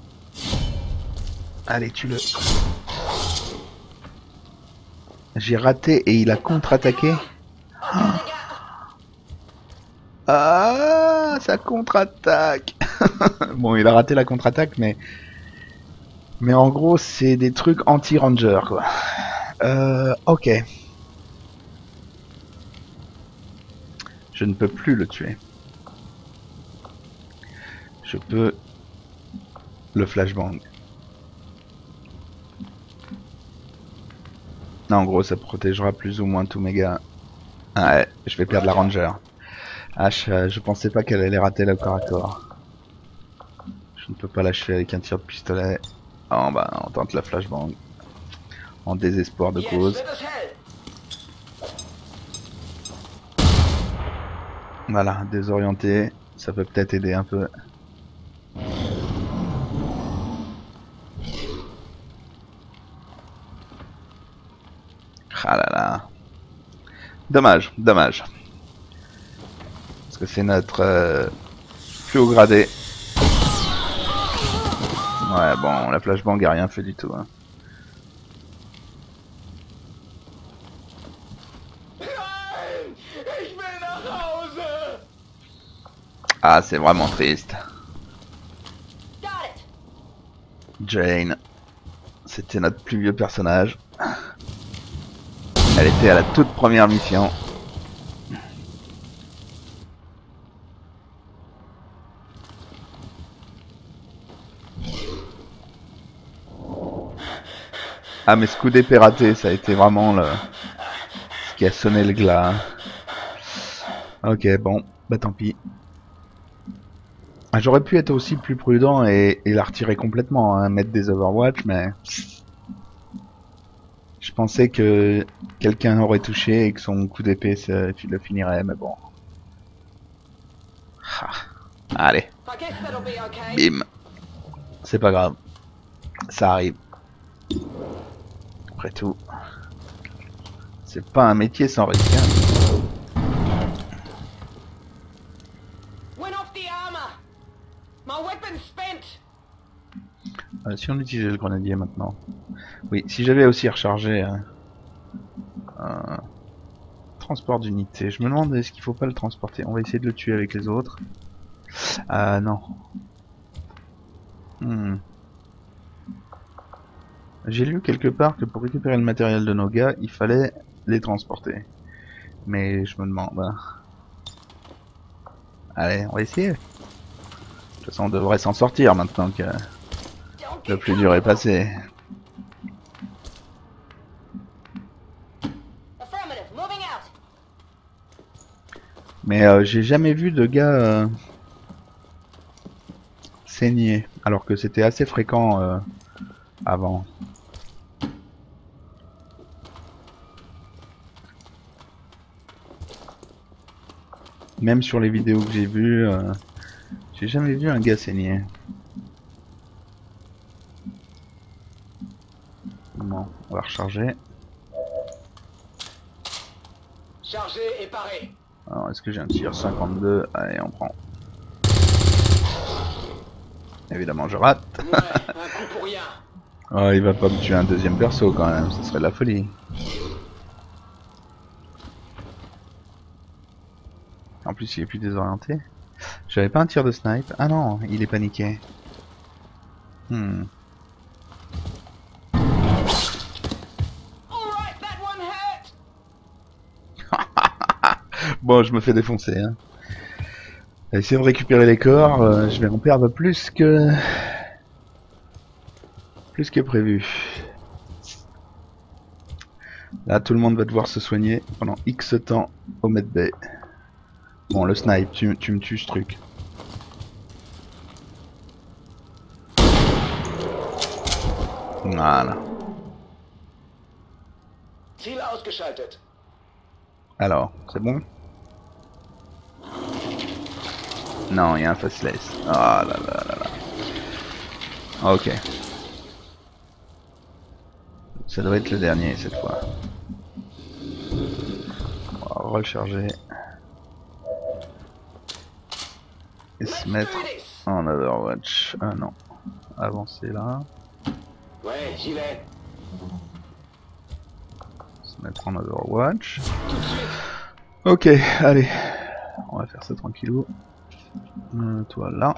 Allez, tue-le. J'ai raté et il a contre-attaqué. Ah, ça contre-attaque. Bon, il a raté la contre-attaque, mais... Mais en gros, c'est des trucs anti-ranger, quoi. Euh, ok. Je ne peux plus le tuer. Je peux le flashbang. Non, en gros, ça protégera plus ou moins tous mes gars. Ah ouais, je vais perdre la ranger. Ah, je, je pensais pas qu'elle allait rater le corps à corps. Je ne peux pas lâcher avec un tir de pistolet. Oh bah, on tente la flashbang. En désespoir de cause. Voilà, désorienté. Ça peut peut-être aider un peu. Ah là là. Dommage, dommage. Parce que c'est notre euh, plus haut gradé. Ouais, bon, la flashbang a rien fait du tout. Hein. Ah, c'est vraiment triste. Jane. C'était notre plus vieux personnage. Elle était à la toute première mission. Ah mais ce coup d'épée raté, ça a été vraiment le... ce qui a sonné le glas. Ok, bon, bah tant pis. Ah, j'aurais pu être aussi plus prudent et, et la retirer complètement, hein, mettre des Overwatch, mais... Je pensais que quelqu'un aurait touché et que son coup d'épée tu le finirais, mais bon. Ah. Allez. Bim. C'est pas grave. Ça arrive. Après tout, c'est pas un métier sans risque. Hein. Euh, si on utilisait le grenadier maintenant. Oui, si j'avais aussi rechargé euh, euh, transport d'unité. Je me demande est-ce qu'il faut pas le transporter. On va essayer de le tuer avec les autres. Ah euh, non. Hmm. J'ai lu quelque part que pour récupérer le matériel de nos gars, il fallait les transporter. Mais je me demande... Hein. Allez, on va essayer. De toute façon, on devrait s'en sortir maintenant que le plus dur est passé. Mais euh, j'ai jamais vu de gars euh, saigner, alors que c'était assez fréquent euh, avant. Même sur les vidéos que j'ai vues, euh, j'ai jamais vu un gars saigner. Bon, on va recharger. Chargé et paré. Alors, est-ce que j'ai un tir cinquante-deux? Allez, on prend. Évidemment, je rate. Ouais, un coup pour rien. Oh, il va pas me tuer un deuxième perso quand même, ce serait de la folie. En plus, il est plus désorienté. J'avais pas un tir de snipe. Ah non, il est paniqué. Hmm. Bon, je me fais défoncer. Hein. Essayons de récupérer les corps. Euh, je vais en perdre plus que... Plus que prévu. Là, tout le monde va devoir se soigner pendant X temps au medbay. Bon, le snipe, tu, tu me tues ce truc. Voilà. Ziel ausgeschaltet. Alors, c'est bon? Non, il y a un faceless. Ah là là là là. Ok. Ça doit être le dernier cette fois. On va recharger. Et se mettre en Overwatch. Ah non. Avancer là. Ouais, j'y vais. Se mettre en Overwatch. Ok, allez. On va faire ça tranquillou. Euh, toi là.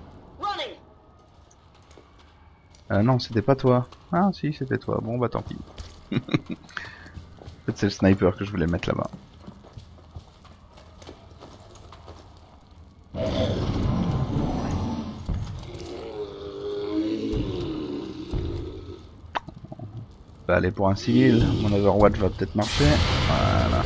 Euh, non, c'était pas toi. Ah si, c'était toi. Bon bah tant pis. En fait, c'est le sniper que je voulais mettre là-bas. On va aller pour un civil. Mon Overwatch va peut-être marcher. Voilà.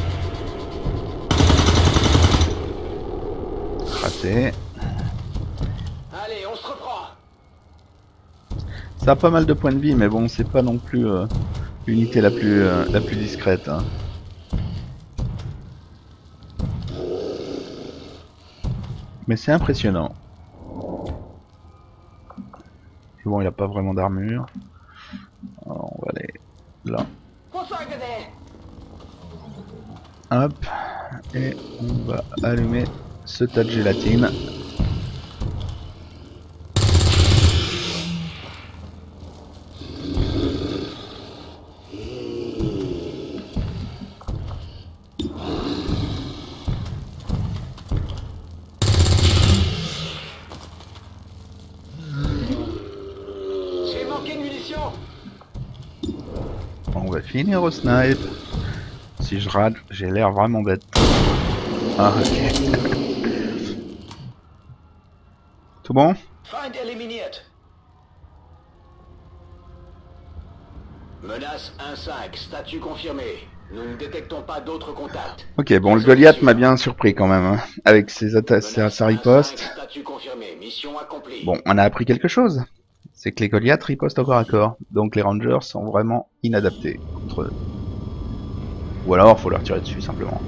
Raté. Allez, on se reprend. Ça a pas mal de points de vie, mais bon, c'est pas non plus euh, l'unité la plus euh, la plus discrète. Hein. Mais c'est impressionnant. Bon, il a pas vraiment d'armure. On va aller là. Hop. Et on va allumer ce tas de gélatine. C'est mort. finir au snipe. Si je rate, j'ai l'air vraiment bête. Ah, ok. Tout bon? Feind éliminiert. Menace un cinq, statut confirmé. Nous ne détectons pas d'autres contacts. Ok, bon, le Goliath m'a bien surpris quand même, hein, avec ses attaques, sa, sa riposte. Statut confirmé, mission accomplie. Bon, on a appris quelque chose. C'est que les Goliaths ripostent au corps à corps. Donc les Rangers sont vraiment inadaptés contre eux. Ou alors, faut leur tirer dessus simplement.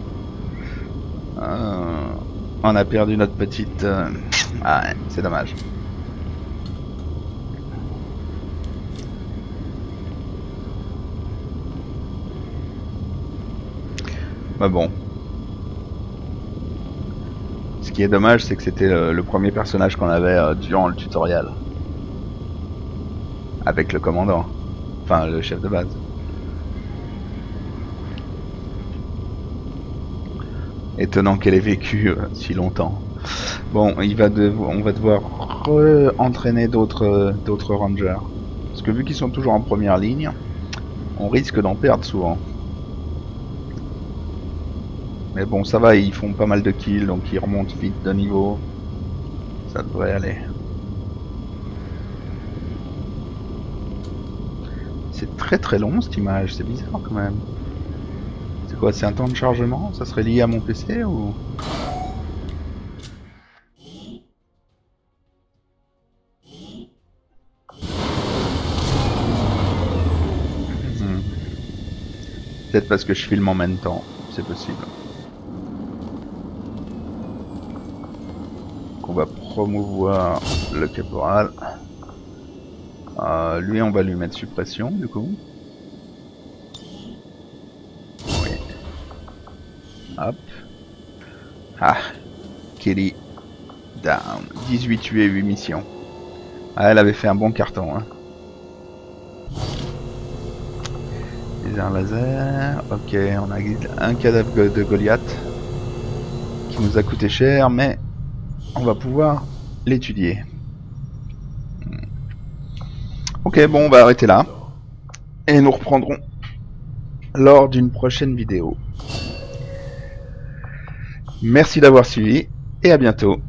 Euh, on a perdu notre petite... Euh... Ah ouais, c'est dommage. Bah bon. Ce qui est dommage, c'est que c'était le, le premier personnage qu'on avait euh, durant le tutoriel. Avec le commandant. Enfin, le chef de base. Étonnant qu'elle ait vécu euh, si longtemps. Bon, il va de, on va devoir re-entraîner d'autres euh, d'autres rangers. Parce que vu qu'ils sont toujours en première ligne, on risque d'en perdre souvent. Mais bon, ça va, ils font pas mal de kills, donc ils remontent vite de niveau. Ça devrait aller. C'est très très long cette image, c'est bizarre quand même. C'est quoi, c'est un temps de chargement? Ça serait lié à mon P C ou... hmm. Peut-être parce que je filme en même temps, c'est possible. On va promouvoir le caporal. Euh, lui, on va lui mettre suppression du coup. Oui. Hop. Ah. Kelly. Down. dix-huit tués, huit missions. Ah, elle avait fait un bon carton. Hein. Les armes laser. Ok, on a un cadavre de Goliath. Qui nous a coûté cher, mais on va pouvoir l'étudier. Ok, bon, on va arrêter là. Et nous reprendrons lors d'une prochaine vidéo. Merci d'avoir suivi et à bientôt.